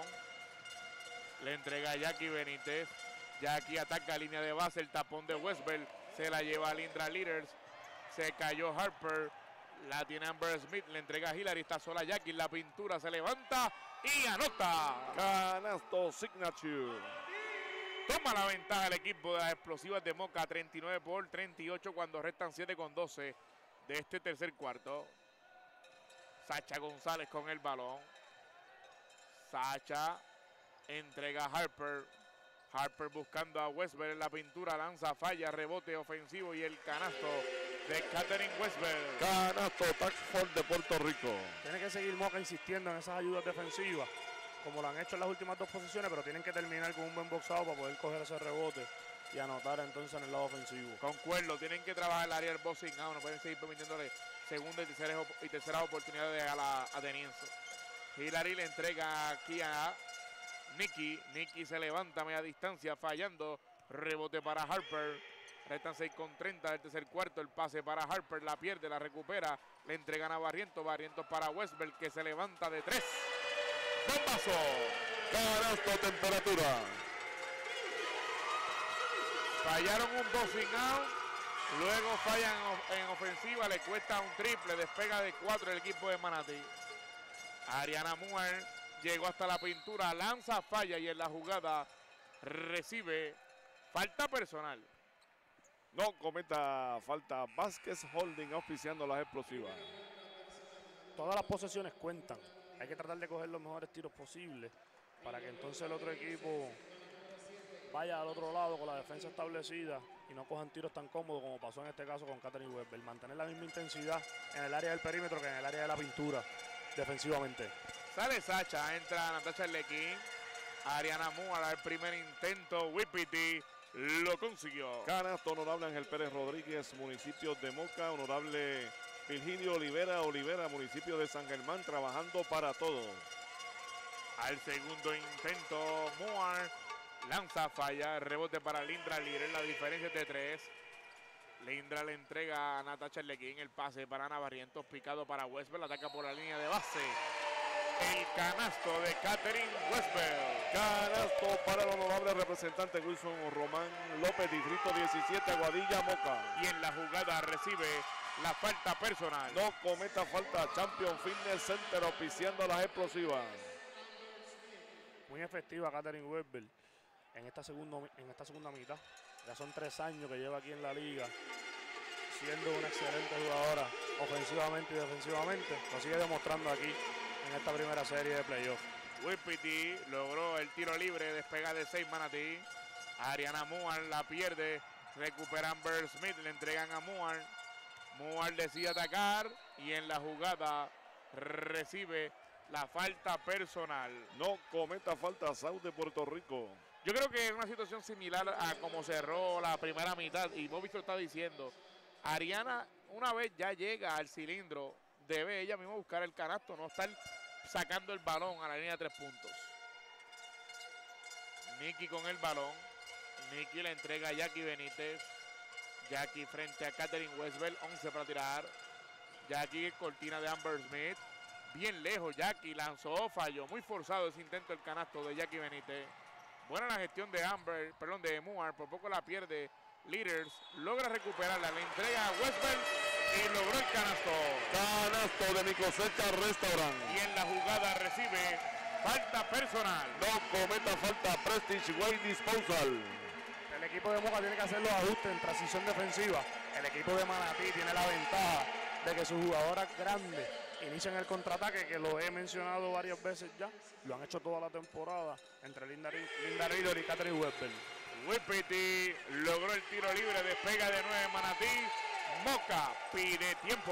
Le entrega a Jackie Benítez. Jackie ataca línea de base, el tapón de Westbell. Se la lleva a Lindra Leaders. Se cayó Harper. La tiene Amber Smith. Le entrega a Hilary. Está sola Jackie. La pintura se levanta y anota. Canasto Signature. Toma la ventaja el equipo de las explosivas de Moca. treinta y nueve por treinta y ocho cuando restan siete con doce de este tercer cuarto. Sacha González con el balón. Sacha entrega a Harper. Harper buscando a Westbell en la pintura. Lanza, falla, rebote ofensivo y el canasto de Katherine Westbell. Canasto Taxford de Puerto Rico. Tiene que seguir Moca insistiendo en esas ayudas defensivas, como lo han hecho en las últimas dos posiciones, pero tienen que terminar con un buen boxado para poder coger ese rebote y anotar entonces en el lado ofensivo. Concuerdo, tienen que trabajar el área del boxing out, no pueden seguir permitiéndole segunda y tercera, y tercera oportunidades a la ateniense. Hilary le entrega aquí a Nicky. Nicky se levanta a media distancia, fallando. Rebote para Harper. Restan seis con treinta del tercer cuarto. El pase para Harper, la pierde, la recupera. Le entregan a Barrientos. Barrientos para Westbell, que se levanta de tres. ¡Bombazo! Canasto Temperatura. Fallaron un boxing out. Luego fallan en ofensiva. Le cuesta un triple. Despega de cuatro el equipo de Manatí. Ariana Moore llegó hasta la pintura. Lanza, falla y en la jugada recibe falta personal. No cometa falta. Vázquez Holding auspiciando las explosivas. Todas las posesiones cuentan. Hay que tratar de coger los mejores tiros posibles para que entonces el otro equipo vaya al otro lado con la defensa establecida y no cojan tiros tan cómodos como pasó en este caso con Katherine Webber. Mantener la misma intensidad en el área del perímetro que en el área de la pintura defensivamente. Sale Sacha, entra Natasha Arlequín. Ariana Moore al primer intento. Whippity lo consiguió. Canasto, honorable Ángel Pérez Rodríguez, municipio de Moca. Honorable Virgilio Olivera Olivera, municipio de San Germán, trabajando para todos. Al segundo intento, Moore lanza, falla, rebote para Lindra Lire, la diferencia es de tres. Lindra le entrega a Natasha Arlequín, el pase para Ana Barrientos, picado para Westbell, ataca por la línea de base. El canasto de Katherine Westbell. Canasto para el honorable representante Wilson Román López, distrito diecisiete, Aguadilla, Moca. Y en la jugada recibe la falta personal. No cometa falta, Champion Fitness Center auspiciando las explosivas. Muy efectiva Katherine Westbell en esta, segundo, en esta segunda mitad. Ya son tres años que lleva aquí en la liga, siendo una excelente jugadora ofensivamente y defensivamente. Lo sigue demostrando aquí en esta primera serie de playoff. Whippity logró el tiro libre, despega de seis Manatí. Ariana Moore la pierde, recupera Amber Smith, le entregan a Moore. Moore decide atacar y en la jugada recibe la falta personal. No cometa falta, South de Puerto Rico. Yo creo que es una situación similar a como cerró la primera mitad y Bobby lo está diciendo. Ariana, una vez ya llega al cilindro, debe ella misma buscar el canasto, no estar sacando el balón a la línea de tres puntos. Nikki con el balón. Nikki le entrega a Jackie Benítez. Jackie frente a Katherine Westbell, once para tirar. Jackie, cortina de Amber Smith. Bien lejos, Jackie lanzó, falló. Muy forzado ese intento del canasto de Jackie Benítez. Buena la gestión de Amber, perdón, de Moore. Por poco la pierde Leaders. Logra recuperarla, le entrega a Westbell y logró el canasto. Canasto de mi cosecha Restaurant. Y en la jugada recibe falta personal. No cometa falta, Prestige Way Disposal. El equipo de Moca tiene que hacer los ajustes en transición defensiva. El equipo de Manatí tiene la ventaja de que sus jugadoras grandes inician el contraataque, que lo he mencionado varias veces ya. Lo han hecho toda la temporada entre Linda, Linda Riddle y Katherine Westbell. Whippity logró el tiro libre, despega de nueve Manatí. Moca pide tiempo.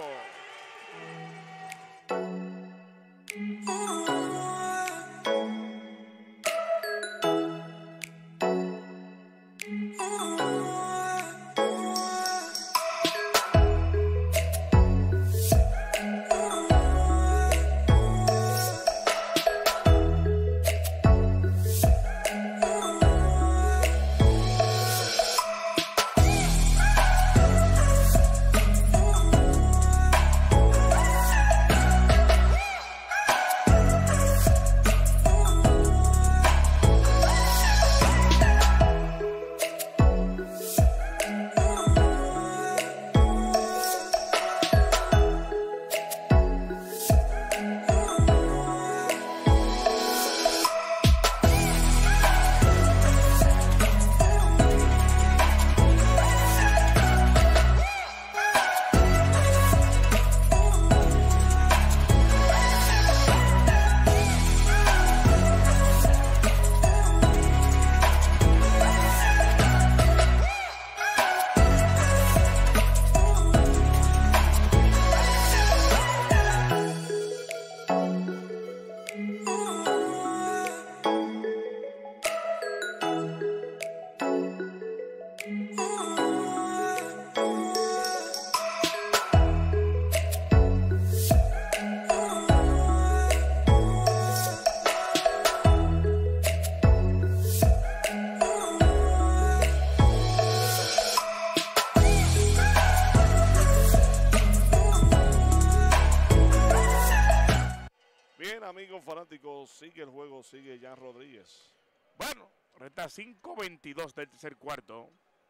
Fanáticos, sigue el juego, sigue Jan Rodríguez. Bueno, resta cinco veintidós del tercer cuarto.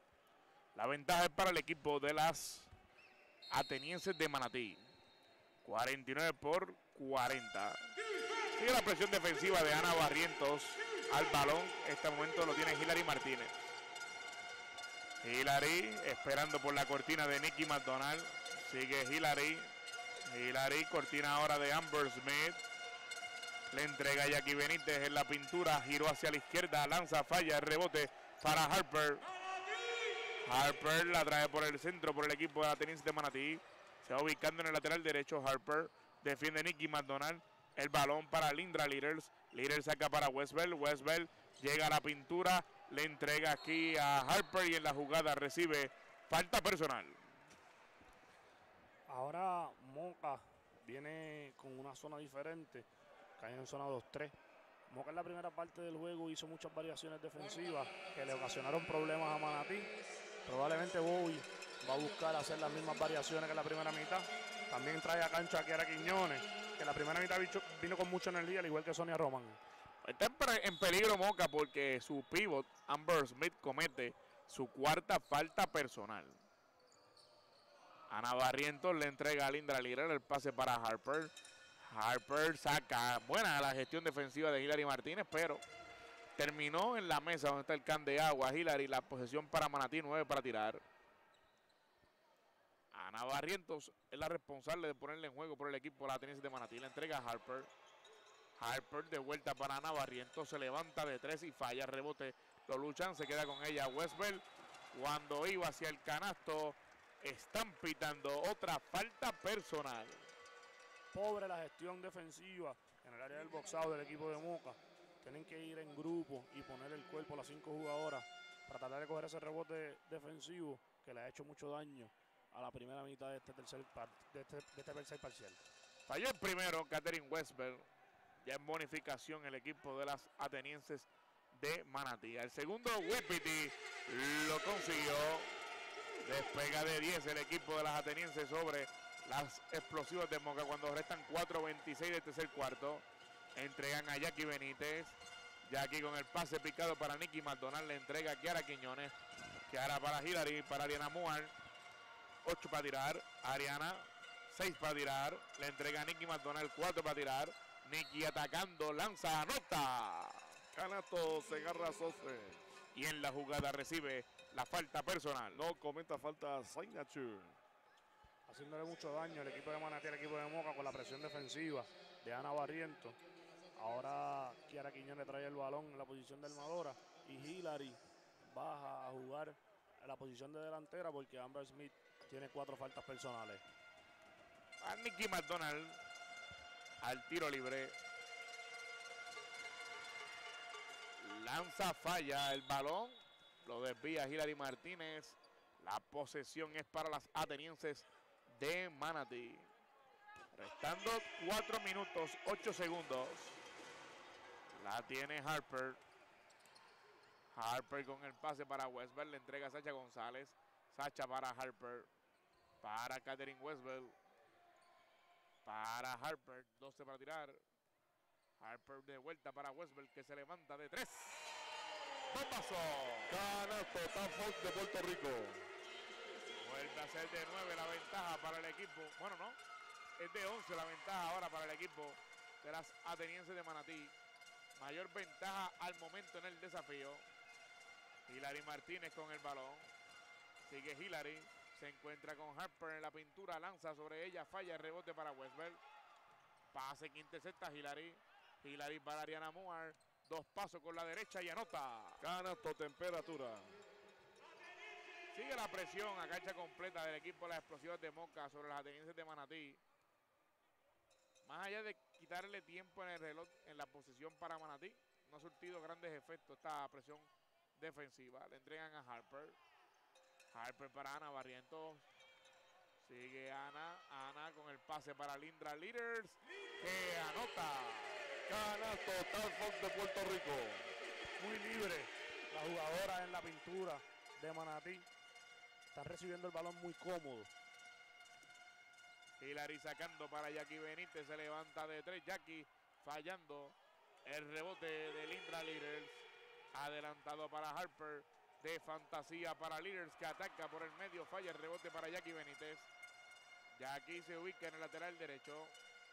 La ventaja es para el equipo de las atenienses de Manatí. cuarenta y nueve por cuarenta. Sigue la presión defensiva de Ana Barrientos al balón. Este momento lo tiene Hilary Martínez. Hilary esperando por la cortina de Nikki McDonald. Sigue Hilary. Hilary, cortina ahora de Amber Smith. Le entrega a Jackie Benítez en la pintura, giró hacia la izquierda, lanza, falla, el rebote para Harper. Harper la trae por el centro por el equipo de la Atenienses de Manatí. Se va ubicando en el lateral derecho. Harper defiende Nicky McDonald. El balón para Lindra Leaders. Leaders saca para Westbell. Westbell llega a la pintura. Le entrega aquí a Harper y en la jugada recibe falta personal. Ahora Moca viene con una zona diferente. Cae en zona dos tres. Moca en la primera parte del juego hizo muchas variaciones defensivas que le ocasionaron problemas a Manatí. Probablemente Bobby va a buscar hacer las mismas variaciones que en la primera mitad. También trae a cancha a Kiara Quiñones, que en la primera mitad vino con mucha energía, al igual que Sonia Román. Está en peligro Moca porque su pivot, Amber Smith, comete su cuarta falta personal. Ana Barrientos le entrega a Lindra Lira el pase para Harper. Harper saca, buena la gestión defensiva de Hilary Martínez, pero terminó en la mesa donde está el can de agua. Hilary, la posesión para Manatí, nueve para tirar. Ana Barrientos es la responsable de ponerle en juego por el equipo de la Atenienses de Manatí. Le entrega a Harper. Harper de vuelta para Ana Barrientos. Se levanta de tres y falla. Rebote. Lo luchan. Se queda con ella Westbell. Cuando iba hacia el canasto, están pitando otra falta personal. Pobre la gestión defensiva en el área del boxado del equipo de Moca. Tienen que ir en grupo y poner el cuerpo a las cinco jugadoras para tratar de coger ese rebote defensivo que le ha hecho mucho daño a la primera mitad de este tercer, de este, de este tercer parcial. Falló el primero, Catherine Westbell. Ya en bonificación el equipo de las Atenienses de Manatí. El segundo, Whippity lo consiguió. Despega de diez el equipo de las Atenienses sobre las explosivas de Moca cuando restan cuatro veintiséis del tercer cuarto. Entregan a Jackie Benítez. Jackie con el pase picado para Nicky McDonald. Le entrega a Kiara Quiñones. Kiara para Hilary, para Ariana Moore. ocho para tirar. Ariana, seis para tirar. Le entrega a Nicky McDonald, cuatro para tirar. Nicky atacando, lanza, anota. Canasto, se agarra Sose. Y en la jugada recibe la falta personal. No cometa falta Signature. Haciéndole mucho daño el equipo de Manatí, el equipo de Moca con la presión defensiva de Ana Barrientos. Ahora Kiara Quiñones trae el balón en la posición de armadora y Hilary baja a jugar en la posición de delantera porque Amber Smith tiene cuatro faltas personales. A Nicky McDonald al tiro libre. Lanza, falla el balón. Lo desvía Hilary Martínez. La posesión es para las Atenienses de Manatí. Restando cuatro minutos, ocho segundos. La tiene Harper. Harper con el pase para Westbell. Le entrega a Sacha González. Sacha para Harper. Para Catherine Westbell. Para Harper. doce para tirar. Harper de vuelta para Westbell que se levanta de tres. ¡Bombazo! Canasto, Top de Puerto Rico. Vuelve a ser de nueve la ventaja para el equipo. Bueno, no. Es de once la ventaja ahora para el equipo de las Atenienses de Manatí. Mayor ventaja al momento en el desafío. Hilary Martínez con el balón. Sigue Hilary. Se encuentra con Harper en la pintura. Lanza sobre ella. Falla el rebote para Westbell. Pase que intercepta Hilary. Hilary para Ariana Moore. Dos pasos con la derecha y anota. Canasto, temperatura. Sigue la presión a cancha completa del equipo de las explosivas de Moca sobre las Atenienses de Manatí. Más allá de quitarle tiempo en el reloj en la posesión para Manatí, no ha surtido grandes efectos esta presión defensiva. Le entregan a Harper. Harper para Ana Barrientos. Sigue Ana. Ana con el pase para Lindra Leaders, que anota. Canasto, Top de Puerto Rico. Muy libre la jugadora en la pintura de Manatí. Está recibiendo el balón muy cómodo. Hilary sacando para Jackie Benítez. Se levanta de tres. Jackie fallando. El rebote de Lindra Leaders. Adelantado para Harper. De fantasía para Leaders que ataca por el medio. Falla el rebote para Jackie Benítez. Jackie se ubica en el lateral derecho.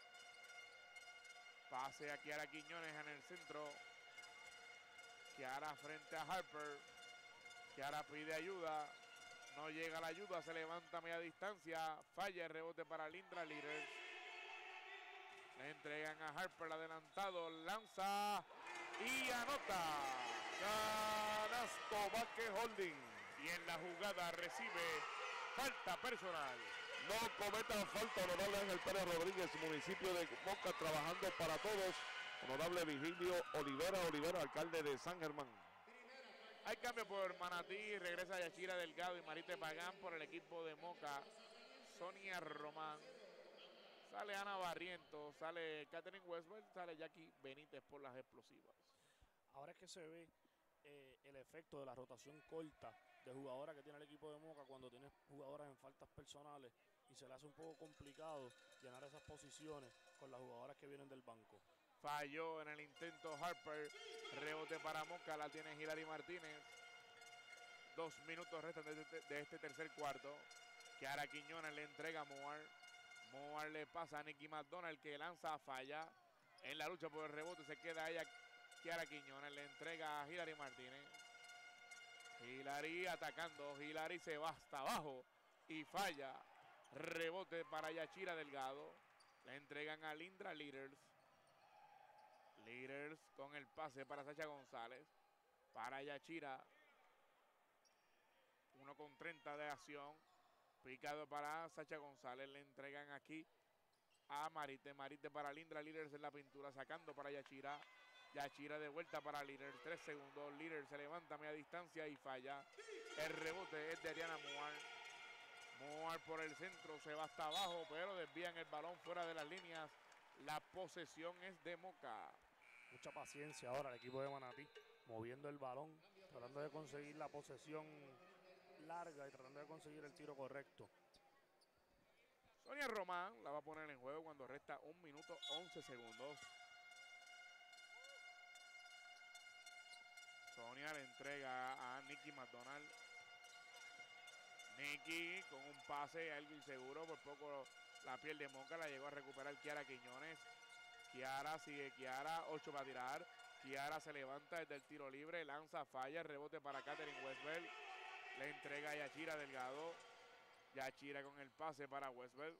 Pase a Kiara Quiñones en el centro. Kiara frente a Harper. Kiara pide ayuda. No llega la ayuda, se levanta a media distancia. Falla el rebote para Lindra Leaders. Le entregan a Harper el adelantado. Lanza y anota. Canasto, Vázquez Holding. Y en la jugada recibe falta personal. No cometan falta, honorable Ángel Pérez Rodríguez, municipio de Moca, trabajando para todos. Honorable Vigilio Olivera Olivera, alcalde de San Germán. Hay cambio por Manatí, regresa Yachira Delgado y Marite Pagán por el equipo de Moca. Sonia Román, sale Ana Barrientos, sale Catherine Westwell, sale Jackie Benítez por las explosivas. Ahora es que se ve eh, el efecto de la rotación corta de jugadoras que tiene el equipo de Moca cuando tiene jugadoras en faltas personales y se le hace un poco complicado llenar esas posiciones con las jugadoras que vienen del banco. Falló en el intento Harper, rebote para Moca, la tiene Hilary Martínez. Dos minutos restan de este, de este tercer cuarto. Kiara Quiñones le entrega a Moar. Moar le pasa a Nicky McDonald, que lanza, falla. En la lucha por el rebote se queda ella, Kiara Quiñones, le entrega a Hilary Martínez. Hilary atacando, Hilary se va hasta abajo y falla. Rebote para Yachira Delgado. Le entregan a Lindra Leaders. Leaders con el pase para Sacha González. Para Yachira. uno con treinta de acción. Picado para Sacha González. Le entregan aquí a Marite. Marite para Lindra Leaders en la pintura. Sacando para Yachira. Yachira de vuelta para Leaders. Tres segundos. Leaders se levanta a media distancia y falla. El rebote es de Ariana Moar. Moar por el centro. Se va hasta abajo, pero desvían el balón fuera de las líneas. La posesión es de Moca. Mucha paciencia ahora el equipo de Manatí, moviendo el balón, tratando de conseguir la posesión larga y tratando de conseguir el tiro correcto. Sonia Román la va a poner en juego cuando resta un minuto once segundos. Sonia le entrega a Nicky McDonald. Nicky con un pase, algo inseguro, por poco la piel de Moca, la llegó a recuperar Kiara Quiñones. Kiara sigue Kiara, ocho para tirar. Kiara se levanta desde el tiro libre, lanza, falla, rebote para Catherine Westbell. Le entrega a Yachira Delgado. Yachira con el pase para Westbell.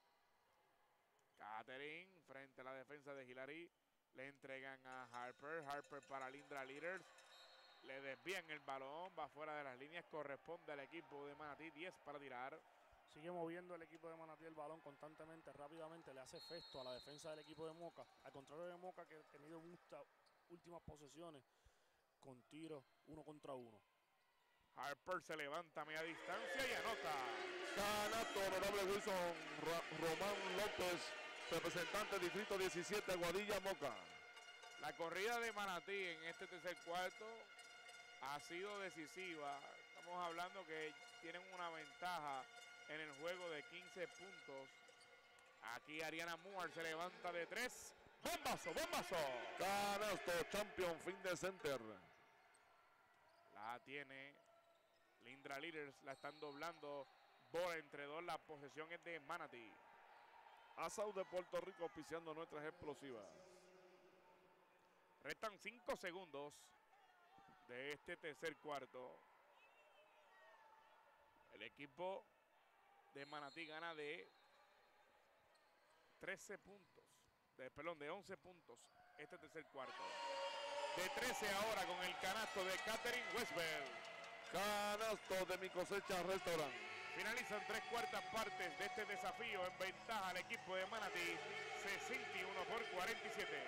Catherine frente a la defensa de Hilary. Le entregan a Harper. Harper para Lindra Leaders. Le desvían el balón, va fuera de las líneas, corresponde al equipo de Manatí, diez para tirar. Sigue moviendo el equipo de Manatí el balón constantemente, rápidamente, le hace efecto a la defensa del equipo de Moca. Al contrario de Moca, que ha tenido muchas últimas posesiones con tiros uno contra uno. Harper se levanta a media distancia y anota. Canasto, honorable Wilson Román López, representante del distrito diecisiete, Aguadilla, Moca. La corrida de Manatí en este tercer cuarto ha sido decisiva. Estamos hablando que tienen una ventaja en el juego de quince puntos. Aquí Ariana Moore se levanta de tres. ¡Bombazo, bombazo! Canasto, Champion Fitness Center. La tiene Lindra Leaders, la están doblando. Bola entre dos, la posesión es de Manatí. Asau de Puerto Rico auspiciando nuestras explosivas. Restan cinco segundos de este tercer cuarto. El equipo de Manatí gana de trece puntos, de, perdón, de once puntos este tercer cuarto. De trece ahora con el canasto de Catherine Westbell. Canasto de Mi Cosecha Restaurant. Finalizan tres cuartas partes de este desafío en ventaja al equipo de Manatí, sesenta y uno por cuarenta y siete.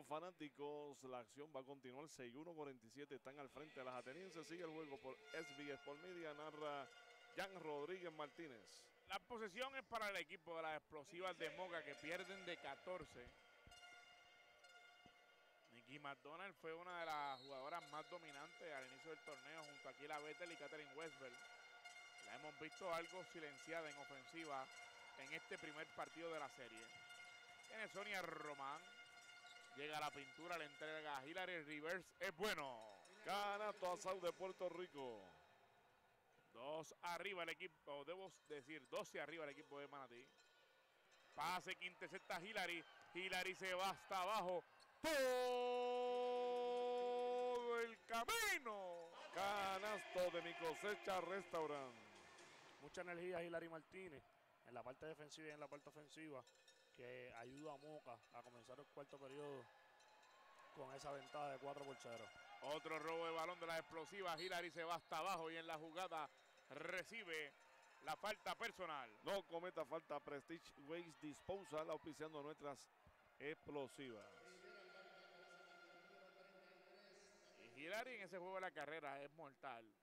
Bueno, fanáticos, la acción va a continuar. sesenta y uno a cuarenta y siete están al frente de las atenienses. Sigue el juego por S B Sport Media. Narra Jan Rodríguez Martínez. La posesión es para el equipo de las explosivas de Moca, que pierden de catorce. Nikki McDonald fue una de las jugadoras más dominantes al inicio del torneo, junto a Kila Vettel y Catherine Westbeld. La hemos visto algo silenciada en ofensiva en este primer partido de la serie. Tiene Sonia Román. Llega a la pintura, le entrega a Hilary Rivers. Es bueno. Canasto a South de Puerto Rico. Dos arriba el equipo, debo decir, doce arriba el equipo de Manatí. Pase que intercepta a Hilary. Hilary se va hasta abajo. Todo el camino. Canasto de Mi Cosecha Restaurant. Mucha energía Hilary Martínez en la parte defensiva y en la parte ofensiva, que ayuda a Moca a comenzar el cuarto periodo con esa ventaja de cuatro por cero. Otro robo de balón de las explosivas. Hilary se va hasta abajo y en la jugada recibe la falta personal. No cometa falta. Prestige Waste Disposal auspiciando nuestras explosivas. Y Hilary en ese juego de la carrera es mortal.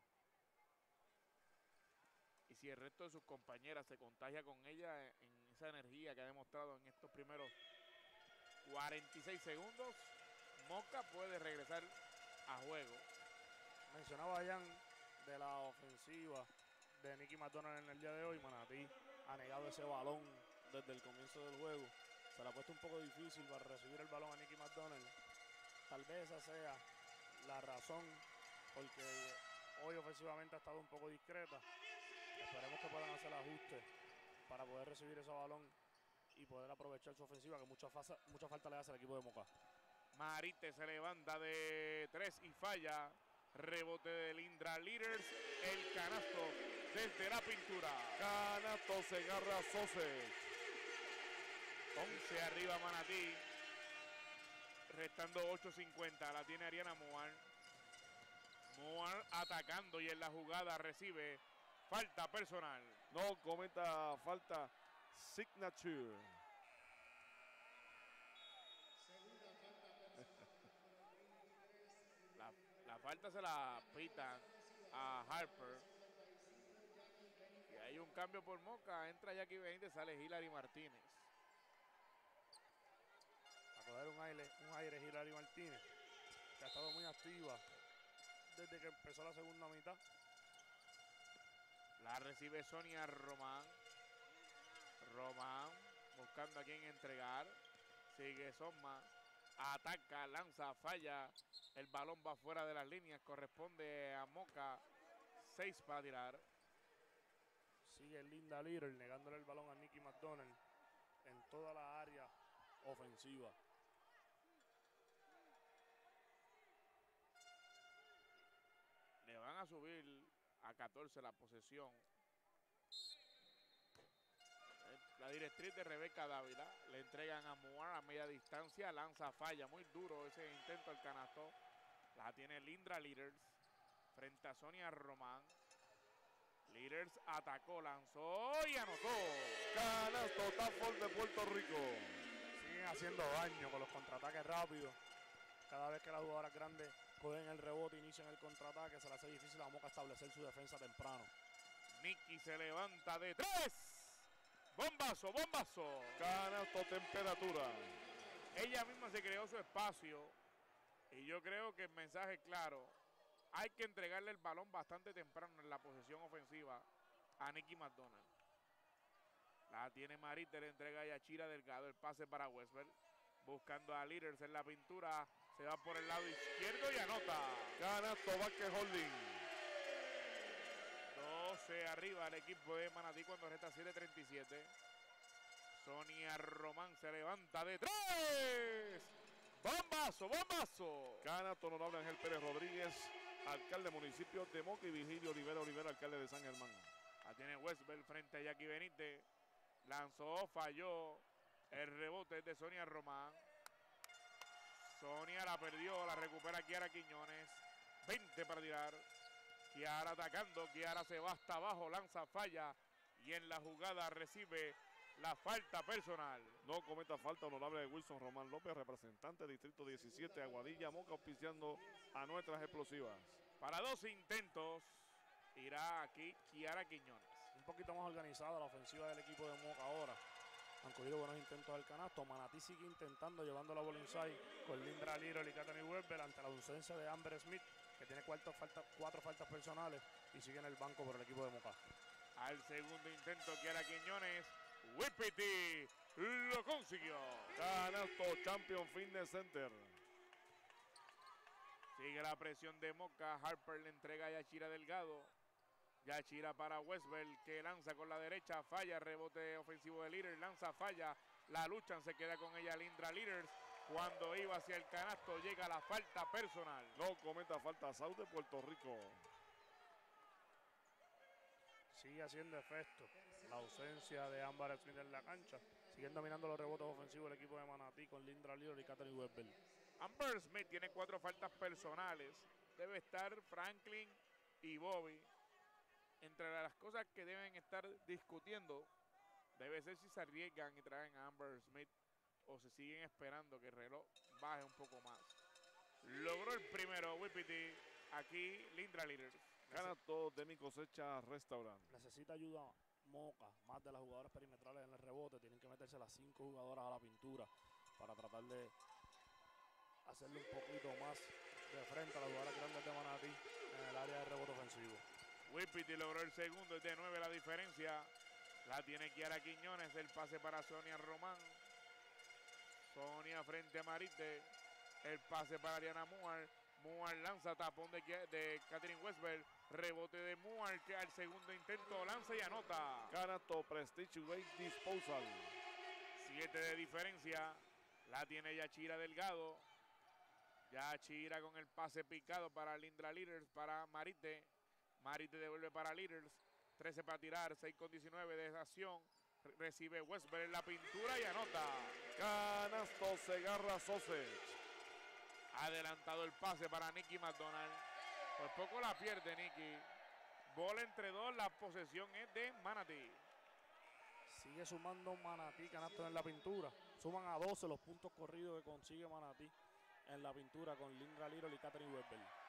Y si el resto de sus compañeras se contagia con ella en esa energía que ha demostrado en estos primeros cuarenta y seis segundos, Moca puede regresar a juego. Mencionaba Jan de la ofensiva de Nikki McDonald en el día de hoy. Manatí ha negado ese balón desde el comienzo del juego. Se le ha puesto un poco difícil para recibir el balón a Nikki McDonald. Tal vez esa sea la razón, porque hoy ofensivamente ha estado un poco discreta. Esperemos que puedan hacer ajustes para poder recibir ese balón y poder aprovechar su ofensiva, que mucha, fasa, mucha falta le hace al equipo de Moca. Marite se levanta de tres y falla. Rebote de Lindra Leaders. El canasto desde la pintura. Canasto se agarra Sausage. once arriba Manatí. Restando ocho cincuenta. La tiene Ariana Moar. Moar atacando y en la jugada recibe falta personal. No cometa falta. Signature. La, la falta se la pitan a Harper. Y hay un cambio por Moca. Entra Jackie Benítez, sale Hilary Martínez. A coger un aire, un aire Hilary Martínez, que ha estado muy activa desde que empezó la segunda mitad. La recibe Sonia Román. Román buscando a quien entregar. Sigue Soma. Ataca, lanza, falla. El balón va fuera de las líneas. Corresponde a Moca. Seis para tirar. Sigue Linda Little negándole el balón a Nikki McDonald en toda la área ofensiva. Le van a subir a catorce la posesión. La directriz de Rebeca Dávila. Le entregan a Moar a media distancia. Lanza, falla. Muy duro ese intento al canasto. La tiene Lindra Leaders frente a Sonia Román. Leaders atacó, lanzó y anotó. Canasto Stafford de Puerto Rico. Siguen haciendo daño con los contraataques rápidos. Cada vez que las jugadoras grandes cogen el rebote, inician el contraataque, se le hace difícil a Moca establecer su defensa temprano. Nikki se levanta de tres. Bombazo, bombazo. Canasto temperatura. Ella misma se creó su espacio. Y yo creo que el mensaje es claro. Hay que entregarle el balón bastante temprano en la posesión ofensiva a Nikki McDonald. La tiene Marite, le entrega a Yachira Delgado. El pase para Westbeld. Buscando a Leaders en la pintura. Se va por el lado izquierdo y anota. Canasto Vázquez Holding. doce arriba el equipo de Manatí cuando resta siete treinta y siete. Sonia Román se levanta de tres. ¡Bombazo, bombazo! Canasto honorable Ángel Pérez Rodríguez, alcalde municipio de Moca, y Virgilio Olivera Olivera, alcalde de San Germán. La tiene Westbeld frente a Jackie Benítez. Lanzó, falló. El rebote es de Sonia Román. Sonia la perdió, la recupera Kiara Quiñones. veinte para tirar. Kiara atacando, Kiara se va hasta abajo, lanza, falla. Y en la jugada recibe la falta personal. No cometa falta honorable de Wilson Román López, representante Distrito diecisiete, Aguadilla, Moca, auspiciando a nuestras explosivas. Para dos intentos, irá aquí Kiara Quiñones. Un poquito más organizada la ofensiva del equipo de Moca ahora. Han cogido buenos intentos del canasto. Manatí sigue intentando, llevando la bola inside con Lindra Little y Katherine Weber ante la ausencia de Amber Smith, que tiene cuatro, falta, cuatro faltas personales y sigue en el banco por el equipo de Moca. Al segundo intento, Kiara Quiñones, Whippity lo consiguió. Canasto Champion Fitness Center. Sigue la presión de Moca. Harper le entrega a Yachira Delgado. Yachira para Westbell, que lanza con la derecha, falla, rebote ofensivo de Leaders, lanza, falla, la luchan, se queda con ella Lindra Leaders. Cuando iba hacia el canasto llega la falta personal. No cometa falta South de Puerto Rico. Sigue haciendo efecto la ausencia de Amber Smith en la cancha. Siguen dominando los rebotes ofensivos del equipo de Manatí con Lindra Little y Katherine Weber. Amber Smith tiene cuatro faltas personales. Debe estar Franklin y Bobby. Entre las cosas que deben estar discutiendo, debe ser si se arriesgan y traen a Amber Smith o se siguen esperando que el reloj baje un poco más. Logró el primero Whippity, aquí Lindra Leaders. Canasto de mi cosecha restaurant. Necesita ayuda Moca, más de las jugadoras perimetrales en el rebote. Tienen que meterse las cinco jugadoras a la pintura para tratar de hacerle un poquito más de frente a las jugadoras grandes de Manatí en el área de rebote ofensivo. Whippity logró el segundo, es de nueve la diferencia. La tiene Kiara Quiñones, el pase para Sonia Román. Sonia frente a Marite, el pase para Ariana Muar. Muar lanza, tapón de, de Katherine Westbell, rebote de Muar, que al segundo intento lanza y anota. Canasto Prestige Weight Disposal. Siete de diferencia, la tiene Yachira Delgado. Yachira con el pase picado para Lindra Leaders, para Marite. Marite devuelve para Leaders, trece para tirar, seis con diecinueve de acción. Recibe Westbell en la pintura y anota. Canasto Segarra Sausage. Adelantado el pase para Nicky McDonald. Por poco la pierde Nicky. Bola entre dos, la posesión es de Manatí. Sigue sumando Manatí, canasto en la pintura. Suman a doce los puntos corridos que consigue Manatí en la pintura con Lindra Little y Katherine Weber.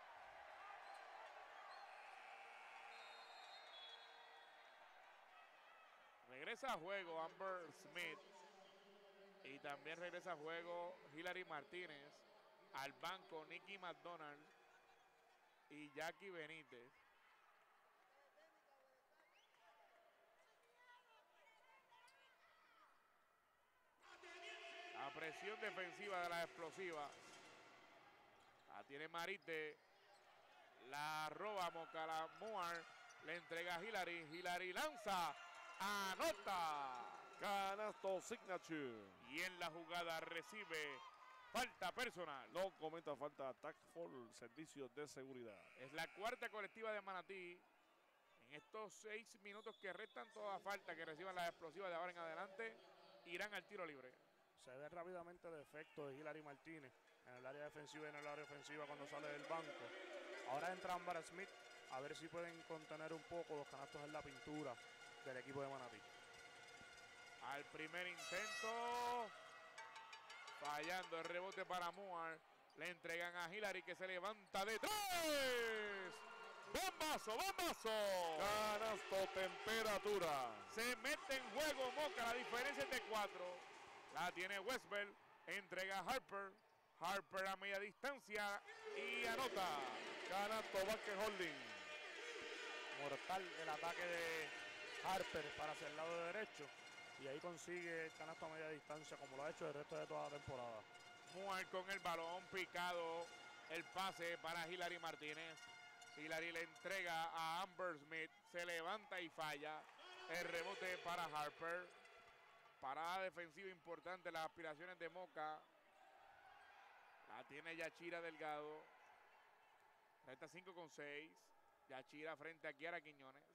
Regresa a juego Amber Smith y también regresa a juego Hilary Martínez. Al banco Nicky McDonald y Jackie Benítez. La presión defensiva de la explosiva. La tiene Marite. La roba Mocara Moore. Le entrega a Hilary. Hilary lanza. Anota. Canasto Signature. Y en la jugada recibe falta personal. No cometa falta Task Force, servicios de seguridad. Es la cuarta colectiva de Manatí. En estos seis minutos que restan, toda falta que reciban las explosivas de ahora en adelante irán al tiro libre. Se ve rápidamente el efecto de Hilary Martínez en el área defensiva y en el área ofensiva cuando sale del banco. Ahora entra Amber Smith a ver si pueden contener un poco los canastos en la pintura del equipo de Manatí. Al primer intento, fallando el rebote para Moore. Le entregan a Hilary que se levanta de tres. ¡Bombazo, bombazo! Canasto Temperatura. Se mete en juego Moca, la diferencia es de cuatro. La tiene Westbell, entrega a Harper. Harper a media distancia y anota. Canasto Vázquez Holding. Mortal el ataque de Harper para hacia el lado derecho. Y ahí consigue el canasto a media distancia como lo ha hecho el resto de toda la temporada. Moore con el balón picado. El pase para Hilary Martínez. Hilary le entrega a Amber Smith. Se levanta y falla. El rebote para Harper. Parada defensiva importante. Las aspiraciones de Moca. La tiene Yachira Delgado. Resta cinco con seis. Yachira frente a Kiara Quiñones.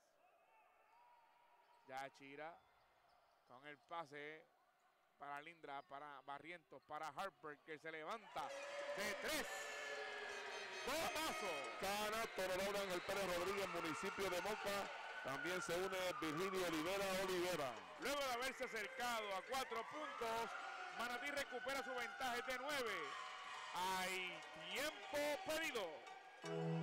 Yachira con el pase para Lindra, para Barrientos, para Harper, que se levanta de tres. ¡Bombazo! Canasto lo logra en el Pérez Rodríguez, municipio de Moca. También se une Virgilio Olivera Olivera. Luego de haberse acercado a cuatro puntos, Manatí recupera su ventaja de nueve. Hay tiempo pedido.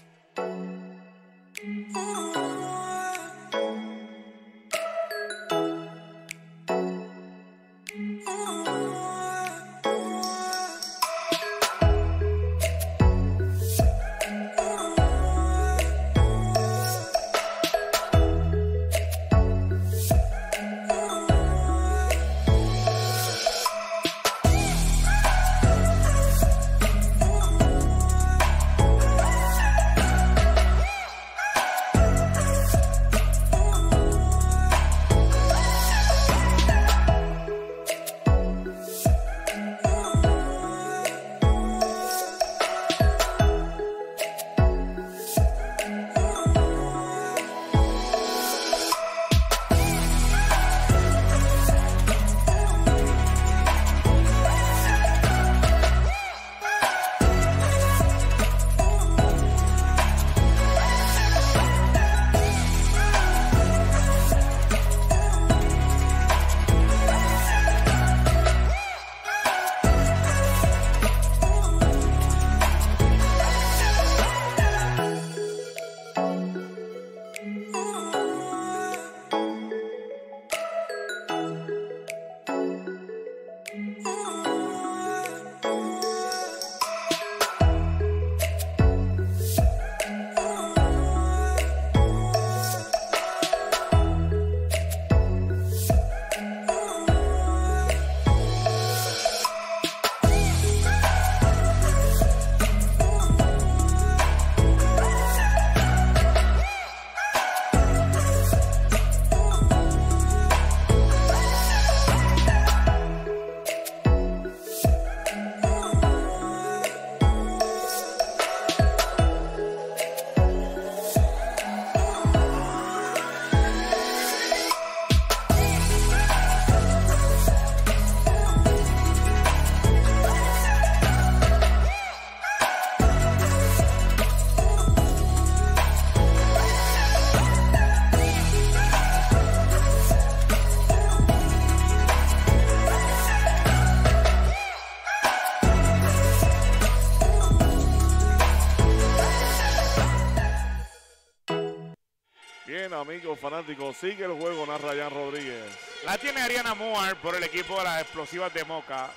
Amigos fanáticos, sigue el juego, narra Jan Rodríguez. La tiene Ariana Moore por el equipo de las explosivas de Moca.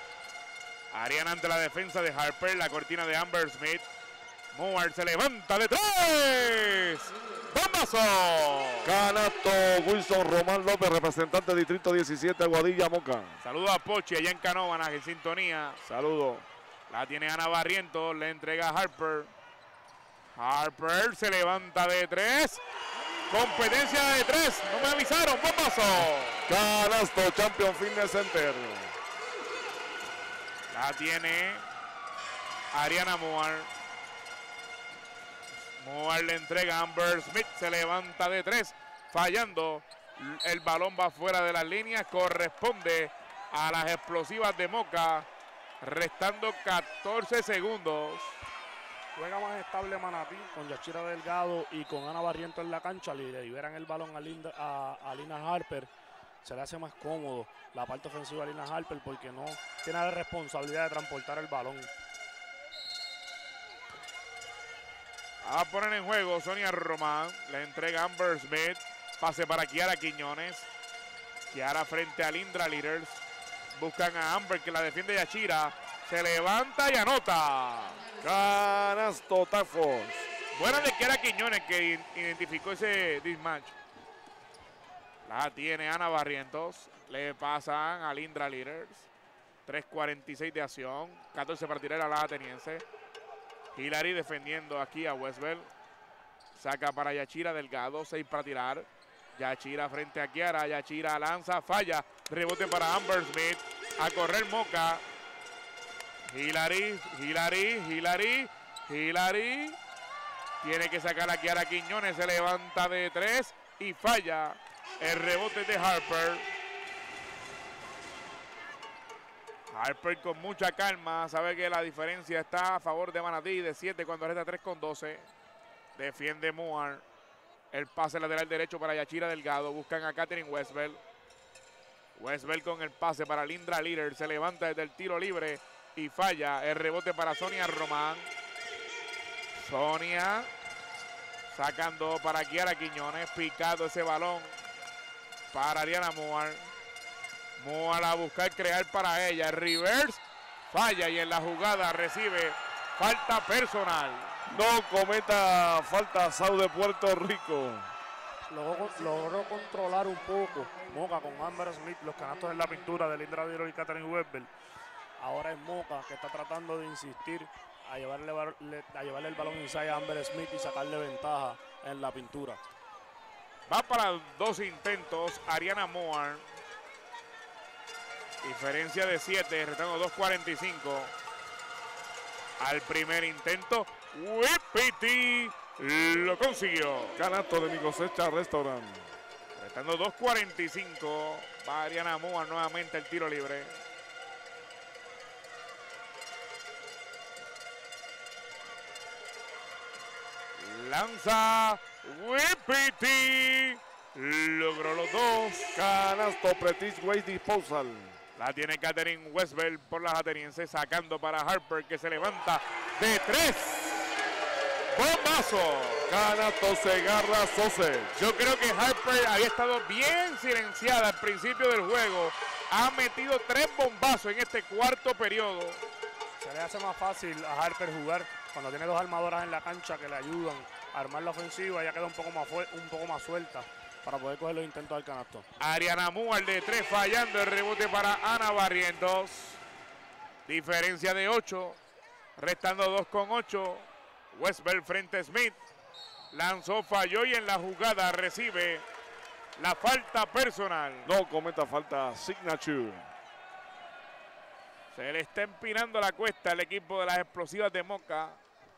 Ariana ante la defensa de Harper, la cortina de Amber Smith. Moore se levanta de tres. ¡Bombazo! Canasto Wilson Román López, representante del Distrito diecisiete, Aguadilla, Moca. Saludos a Pochi allá en Canóvanas, en sintonía. Saludos. La tiene Ana Barrientos, le entrega a Harper. Harper se levanta de tres. Competencia de tres, no me avisaron, bombazo. Canasto Champion Fitness Center. La tiene Ariana Moore. Moore le entrega a Amber Smith, se levanta de tres, fallando. El balón va fuera de las líneas, corresponde a las explosivas de Moca, restando catorce segundos. Juega más estable Manatí con Yachira Delgado y con Ana Barrientos en la cancha. Le liberan el balón a, Linda, a, a Lina Harper. Se le hace más cómodo la parte ofensiva a Lina Harper porque no tiene la responsabilidad de transportar el balón. A poner en juego Sonia Román. Le entrega Amber Smith. Pase para Kiara Quiñones. Kiara frente a Lindra Leaders. Buscan a Amber que la defiende Yachira. Se levanta y anota. Canasto Tafos. Buena de Kiara Quiñones que identificó ese mismatch. La tiene Ana Barrientos. Le pasan a Lindra Leaders. tres cuarenta y seis de acción. catorce para tirar a la ateniense. Hilary defendiendo aquí a Westbell. Saca para Yachira Delgado. seis para tirar. Yachira frente a Kiara. Yachira lanza, falla. Rebote para Amber Smith. A correr Moca. Hilary, Hilary, Hilary, Hilary. Tiene que sacar a Kiara Quiñones. Se levanta de tres y falla. El rebote de Harper. Harper con mucha calma. Sabe que la diferencia está a favor de Manatí de siete cuando resta tres con doce. Defiende Moore. El pase lateral derecho para Yachira Delgado. Buscan a Katherine Westbell. Westbell con el pase para Lindra Líder. Se levanta desde el tiro libre y falla. El rebote para Sonia Román. Sonia sacando para Kiara Quiñones. Picado ese balón para Ariana Moore. Moore a buscar crear para ella. Reverse. Falla y en la jugada recibe falta personal. No cometa falta Sau de Puerto Rico. Logró, logró controlar un poco Moca con Amber Smith los canastos en la pintura de Lindra Líder y Katherine Westbell. Ahora es Moca que está tratando de insistir a llevarle, a llevarle el balón inside a Amber Smith y sacarle ventaja en la pintura. Va para dos intentos Ariana Moore. Diferencia de siete, restando dos cuarenta y cinco. Al primer intento, Whippity lo consiguió. Canasto de mi cosecha Restaurant. Restando dos cuarenta y cinco. Va Ariana Moore nuevamente el tiro libre. Lanza Whippity. Logró los dos. Canasto Prestige Waste Disposal. La tiene Katherine Westbell por las atenienses, sacando para Harper que se levanta de tres. ¡Bombazo! Canasto Segarra Sose. Yo creo que Harper había estado bien silenciada al principio del juego. Ha metido tres bombazos en este cuarto periodo. Se le hace más fácil a Harper jugar cuando tiene dos armadoras en la cancha que le ayudan a armar la ofensiva. Ella queda un poco más, un poco más suelta para poder coger los intentos del canasto. Ariana Moore de tres fallando, el rebote para Ana Barrientos. Diferencia de ocho, restando dos con ocho. Westbell frente a Smith. Lanzó, falló y en la jugada recibe la falta personal. No cometa falta Signature. Se le está empinando la cuesta al equipo de las explosivas de Moca.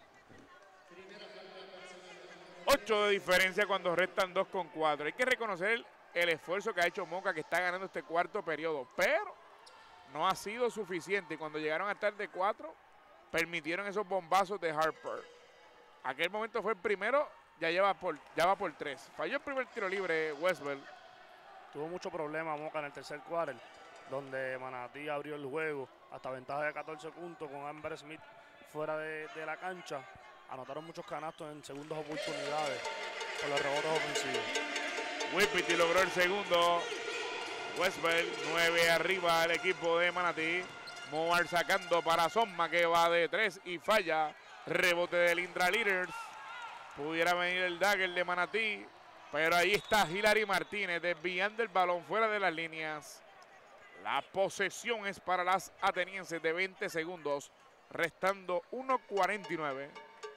ocho de diferencia cuando restan dos con cuatro. Hay que reconocer el, el esfuerzo que ha hecho Moca, que está ganando este cuarto periodo, pero no ha sido suficiente. Y cuando llegaron a estar de cuatro, permitieron esos bombazos de Harper. Aquel momento fue el primero, ya, lleva por, ya va por tres. Falló el primer tiro libre Westbell. Tuvo mucho problema Moca en el tercer cuarto, donde Manatí abrió el juego hasta ventaja de catorce puntos con Amber Smith fuera de, de la cancha. Anotaron muchos canastos en segundas oportunidades por los rebotes ofensivos. Whippity logró el segundo. Westbell, nueve arriba el equipo de Manatí. Moore sacando para Somma, que va de tres y falla. Rebote de Lindra Leaders. Pudiera venir el dagger de Manatí, pero ahí está Hilary Martínez desviando el balón fuera de las líneas. La posesión es para las atenienses de veinte segundos, restando uno cuarenta y nueve.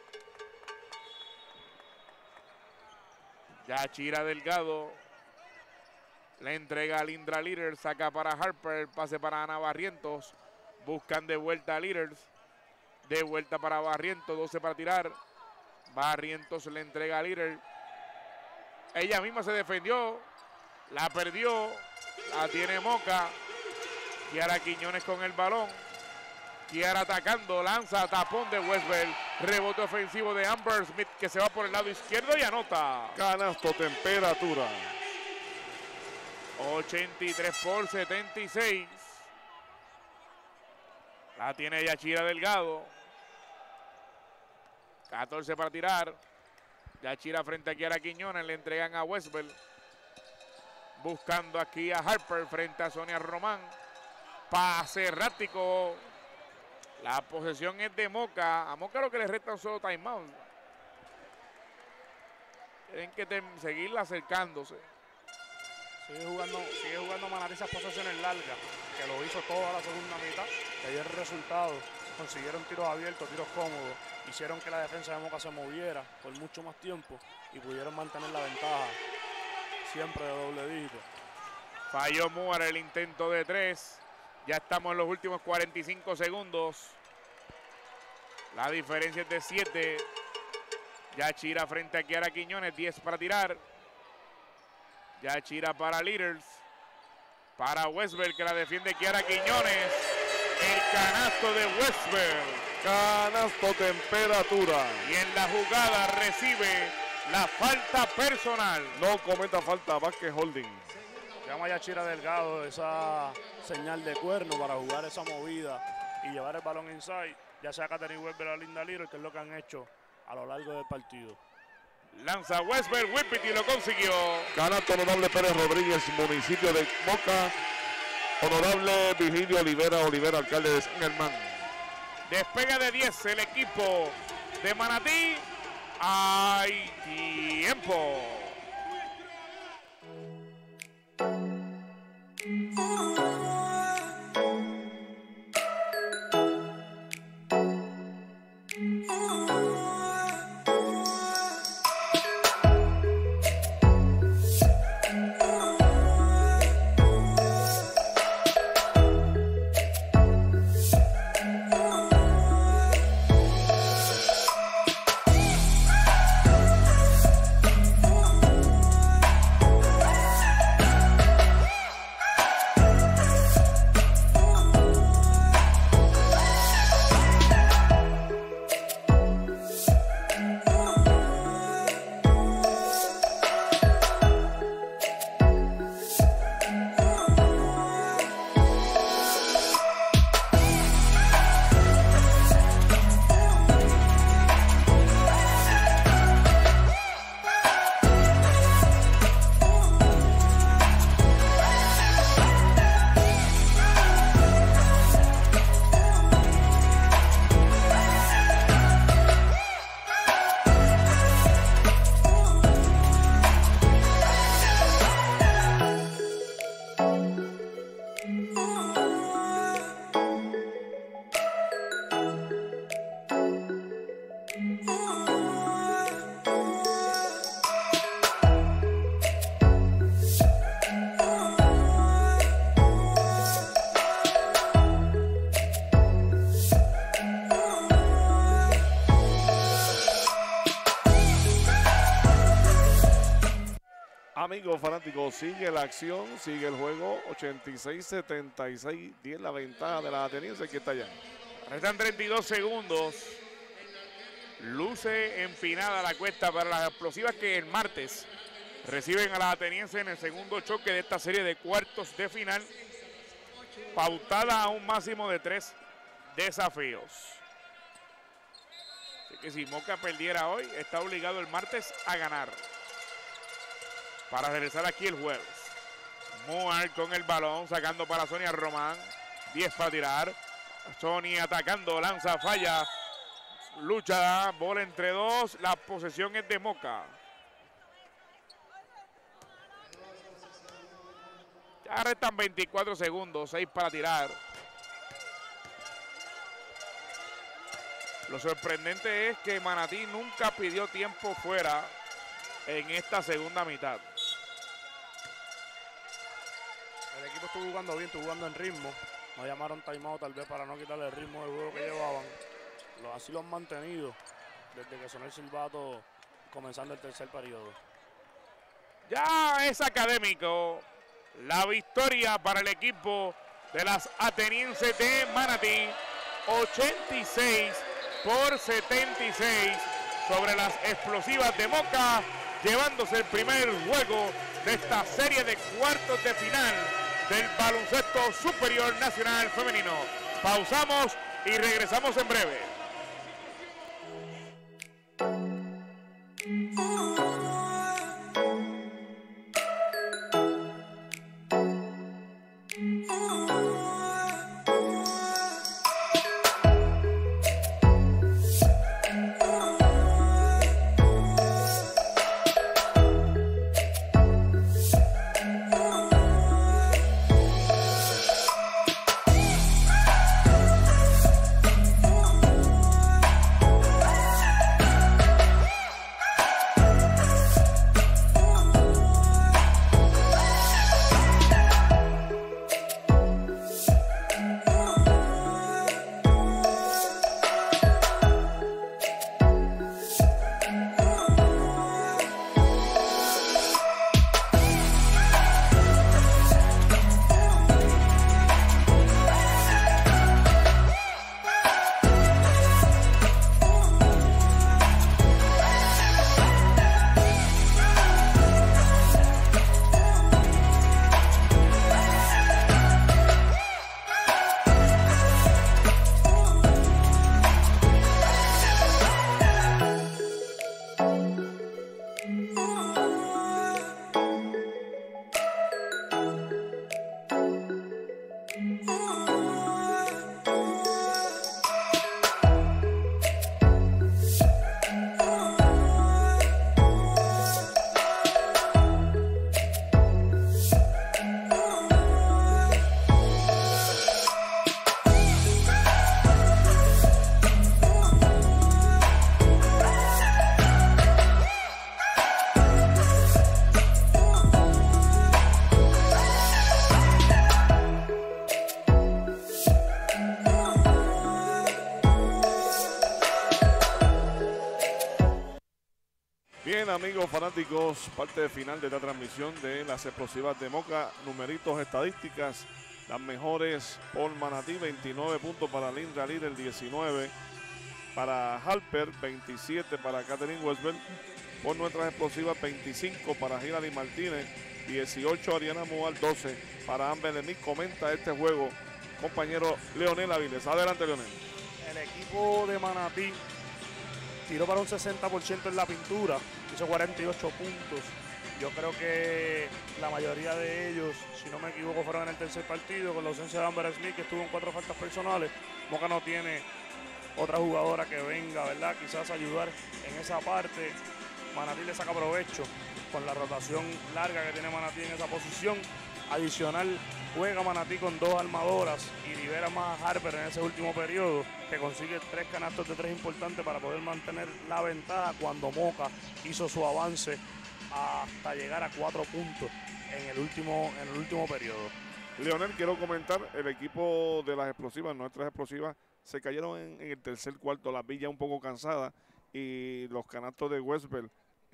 Yachira Delgado le entrega a Lindra Leaders, saca para Harper, pase para Ana Barrientos. Buscan de vuelta a Leaders, de vuelta para Barrientos, doce para tirar. Barrientos le entrega a Leaders. Ella misma se defendió, la perdió, la tiene Moca. Kiara Quiñones con el balón. Kiara atacando, lanza, tapón de Westbell. Rebote ofensivo de Amber Smith, que se va por el lado izquierdo y anota. Canasto temperatura. ochenta y tres por setenta y seis. La tiene Yachira Delgado. catorce para tirar. Yachira frente a Kiara Quiñones, le entregan a Westbell. Buscando aquí a Harper frente a Sonia Román. Pase errático. La posesión es de Moca. A Moca lo que le resta un solo timeout. Tienen que seguirla acercándose. Sigue jugando, sigue jugando Manatí esas posesiones largas, que lo hizo toda la segunda mitad. Que dio el resultado. Consiguieron tiros abiertos, tiros cómodos. Hicieron que la defensa de Moca se moviera por mucho más tiempo y pudieron mantener la ventaja siempre de doble dígito. Falló Moore el intento de tres. Ya estamos en los últimos cuarenta y cinco segundos. La diferencia es de siete. Yachira frente a Kiara Quiñones, diez para tirar. Yachira para Leaders. Para Westbell, que la defiende Kiara Quiñones. El canasto de Westbell. Canasto temperatura. Y en la jugada recibe la falta personal. No cometa falta Vázquez Holding. Llama ya Chira Delgado esa señal de cuerno para jugar esa movida y llevar el balón inside. Ya sea Katherine Westberg o Linda Little, que es lo que han hecho a lo largo del partido. Lanza Westberg, Whippet y lo consiguió. Canasto Honorable Pérez Rodríguez, municipio de Moca. Honorable Virgilio Olivera, Olivera, alcalde de San Germán. Despega de diez el equipo de Manatí. Hay tiempo. Amigos fanáticos, sigue la acción, sigue el juego, ochenta y seis setenta y seis, diez la ventaja de la ateniense, que está allá. Restan treinta y dos segundos. Luce empinada la cuesta para las explosivas que el martes reciben a las atenienses en el segundo choque de esta serie de cuartos de final, pautada a un máximo de tres desafíos. Así que si Moca perdiera hoy, está obligado el martes a ganar para regresar aquí el jueves. Moar con el balón, sacando para Sonia Román. diez para tirar. Sonia atacando, lanza, falla. Lucha, bola entre dos. La posesión es de Moca. Ya restan veinticuatro segundos, seis para tirar. Lo sorprendente es que Manatí nunca pidió tiempo fuera en esta segunda mitad. El equipo estuvo jugando bien, estuvo jugando en ritmo. No llamaron timeout tal vez para no quitarle el ritmo del juego que llevaban. Lo, así lo han mantenido desde que sonó el silbato comenzando el tercer periodo. Ya es académico la victoria para el equipo de las atenienses de Manatí. ochenta y seis por setenta y seis sobre las explosivas de Moca, llevándose el primer juego de esta serie de cuartos de final del baloncesto superior nacional femenino. Pausamos y regresamos en breve. amigos fanáticos, parte final de esta transmisión de las explosivas de Moca. Numeritos, estadísticas, las mejores por Manatí, veintinueve puntos para Lindra Líder, diecinueve para Harper, veintisiete para Catherine Westbell. Por nuestras explosivas, veinticinco para Hilary Martínez, dieciocho Ariana Mual, doce para Amber Lemí. Comenta este juego, compañero Leonel Aviles. Adelante, Leonel. El equipo de Manatí tiró para un sesenta por ciento en la pintura, hizo cuarenta y ocho puntos. Yo creo que la mayoría de ellos, si no me equivoco, fueron en el tercer partido, con la ausencia de Amber Smith, que estuvo en cuatro faltas personales. Moca no tiene otra jugadora que venga, ¿verdad? Quizás ayudar en esa parte. Manatí le saca provecho con la rotación larga que tiene Manatí en esa posición. Adicional, juega Manatí con dos armadoras y libera más a Harper en ese último periodo, que consigue tres canastos de tres importantes para poder mantener la ventaja cuando Moca hizo su avance hasta llegar a cuatro puntos en el último, en el último periodo. Leonel, quiero comentar, el equipo de las explosivas, nuestras explosivas, se cayeron en, en el tercer cuarto, las villas un poco cansadas y los canastos de Westbell,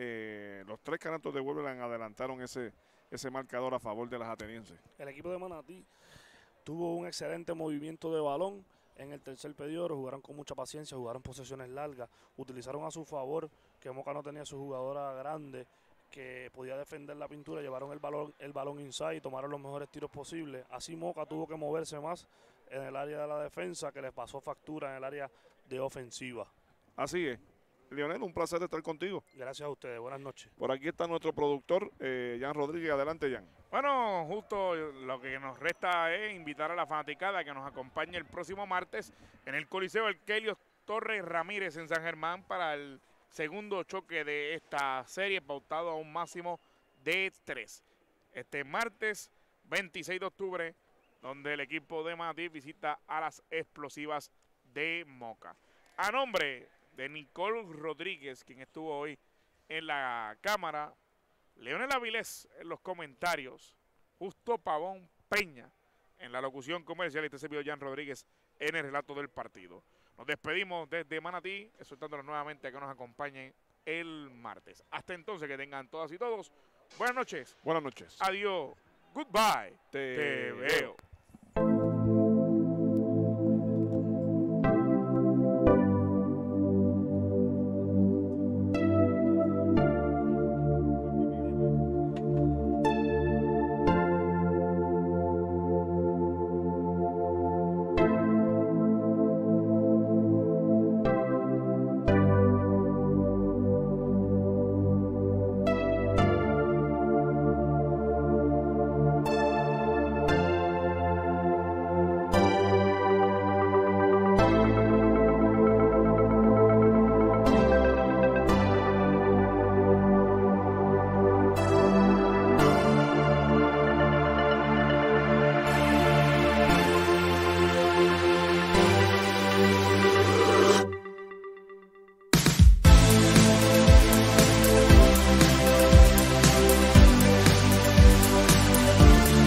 eh, los tres canastos de Westbell adelantaron ese, ese marcador a favor de las atenienses. El equipo de Manatí tuvo un excelente movimiento de balón en el tercer periodo, jugaron con mucha paciencia, jugaron posesiones largas, utilizaron a su favor que Moca no tenía su jugadora grande que podía defender la pintura, llevaron el balón, el balón inside y tomaron los mejores tiros posibles. Así Moca tuvo que moverse más en el área de la defensa, que les pasó factura en el área de ofensiva. Así es. Leonel, un placer estar contigo. Gracias a ustedes, buenas noches. Por aquí está nuestro productor, eh, Jan Rodríguez. Adelante, Jan. Bueno, justo lo que nos resta es invitar a la fanaticada que nos acompañe el próximo martes en el Coliseo El Kelios Torres Ramírez en San Germán para el segundo choque de esta serie, pautado a un máximo de tres. Este martes veintiséis de octubre, donde el equipo de Manatí visita a las explosivas de Moca. A nombre de Nicole Rodríguez, quien estuvo hoy en la cámara, Leonel Avilés en los comentarios, Justo Pavón Peña en la locución comercial y este servidor Jan Rodríguez en el relato del partido. Nos despedimos desde Manatí, exhortándolos nuevamente a que nos acompañen el martes. Hasta entonces, que tengan todas y todos buenas noches. Buenas noches. Adiós. Goodbye. Te, Te veo.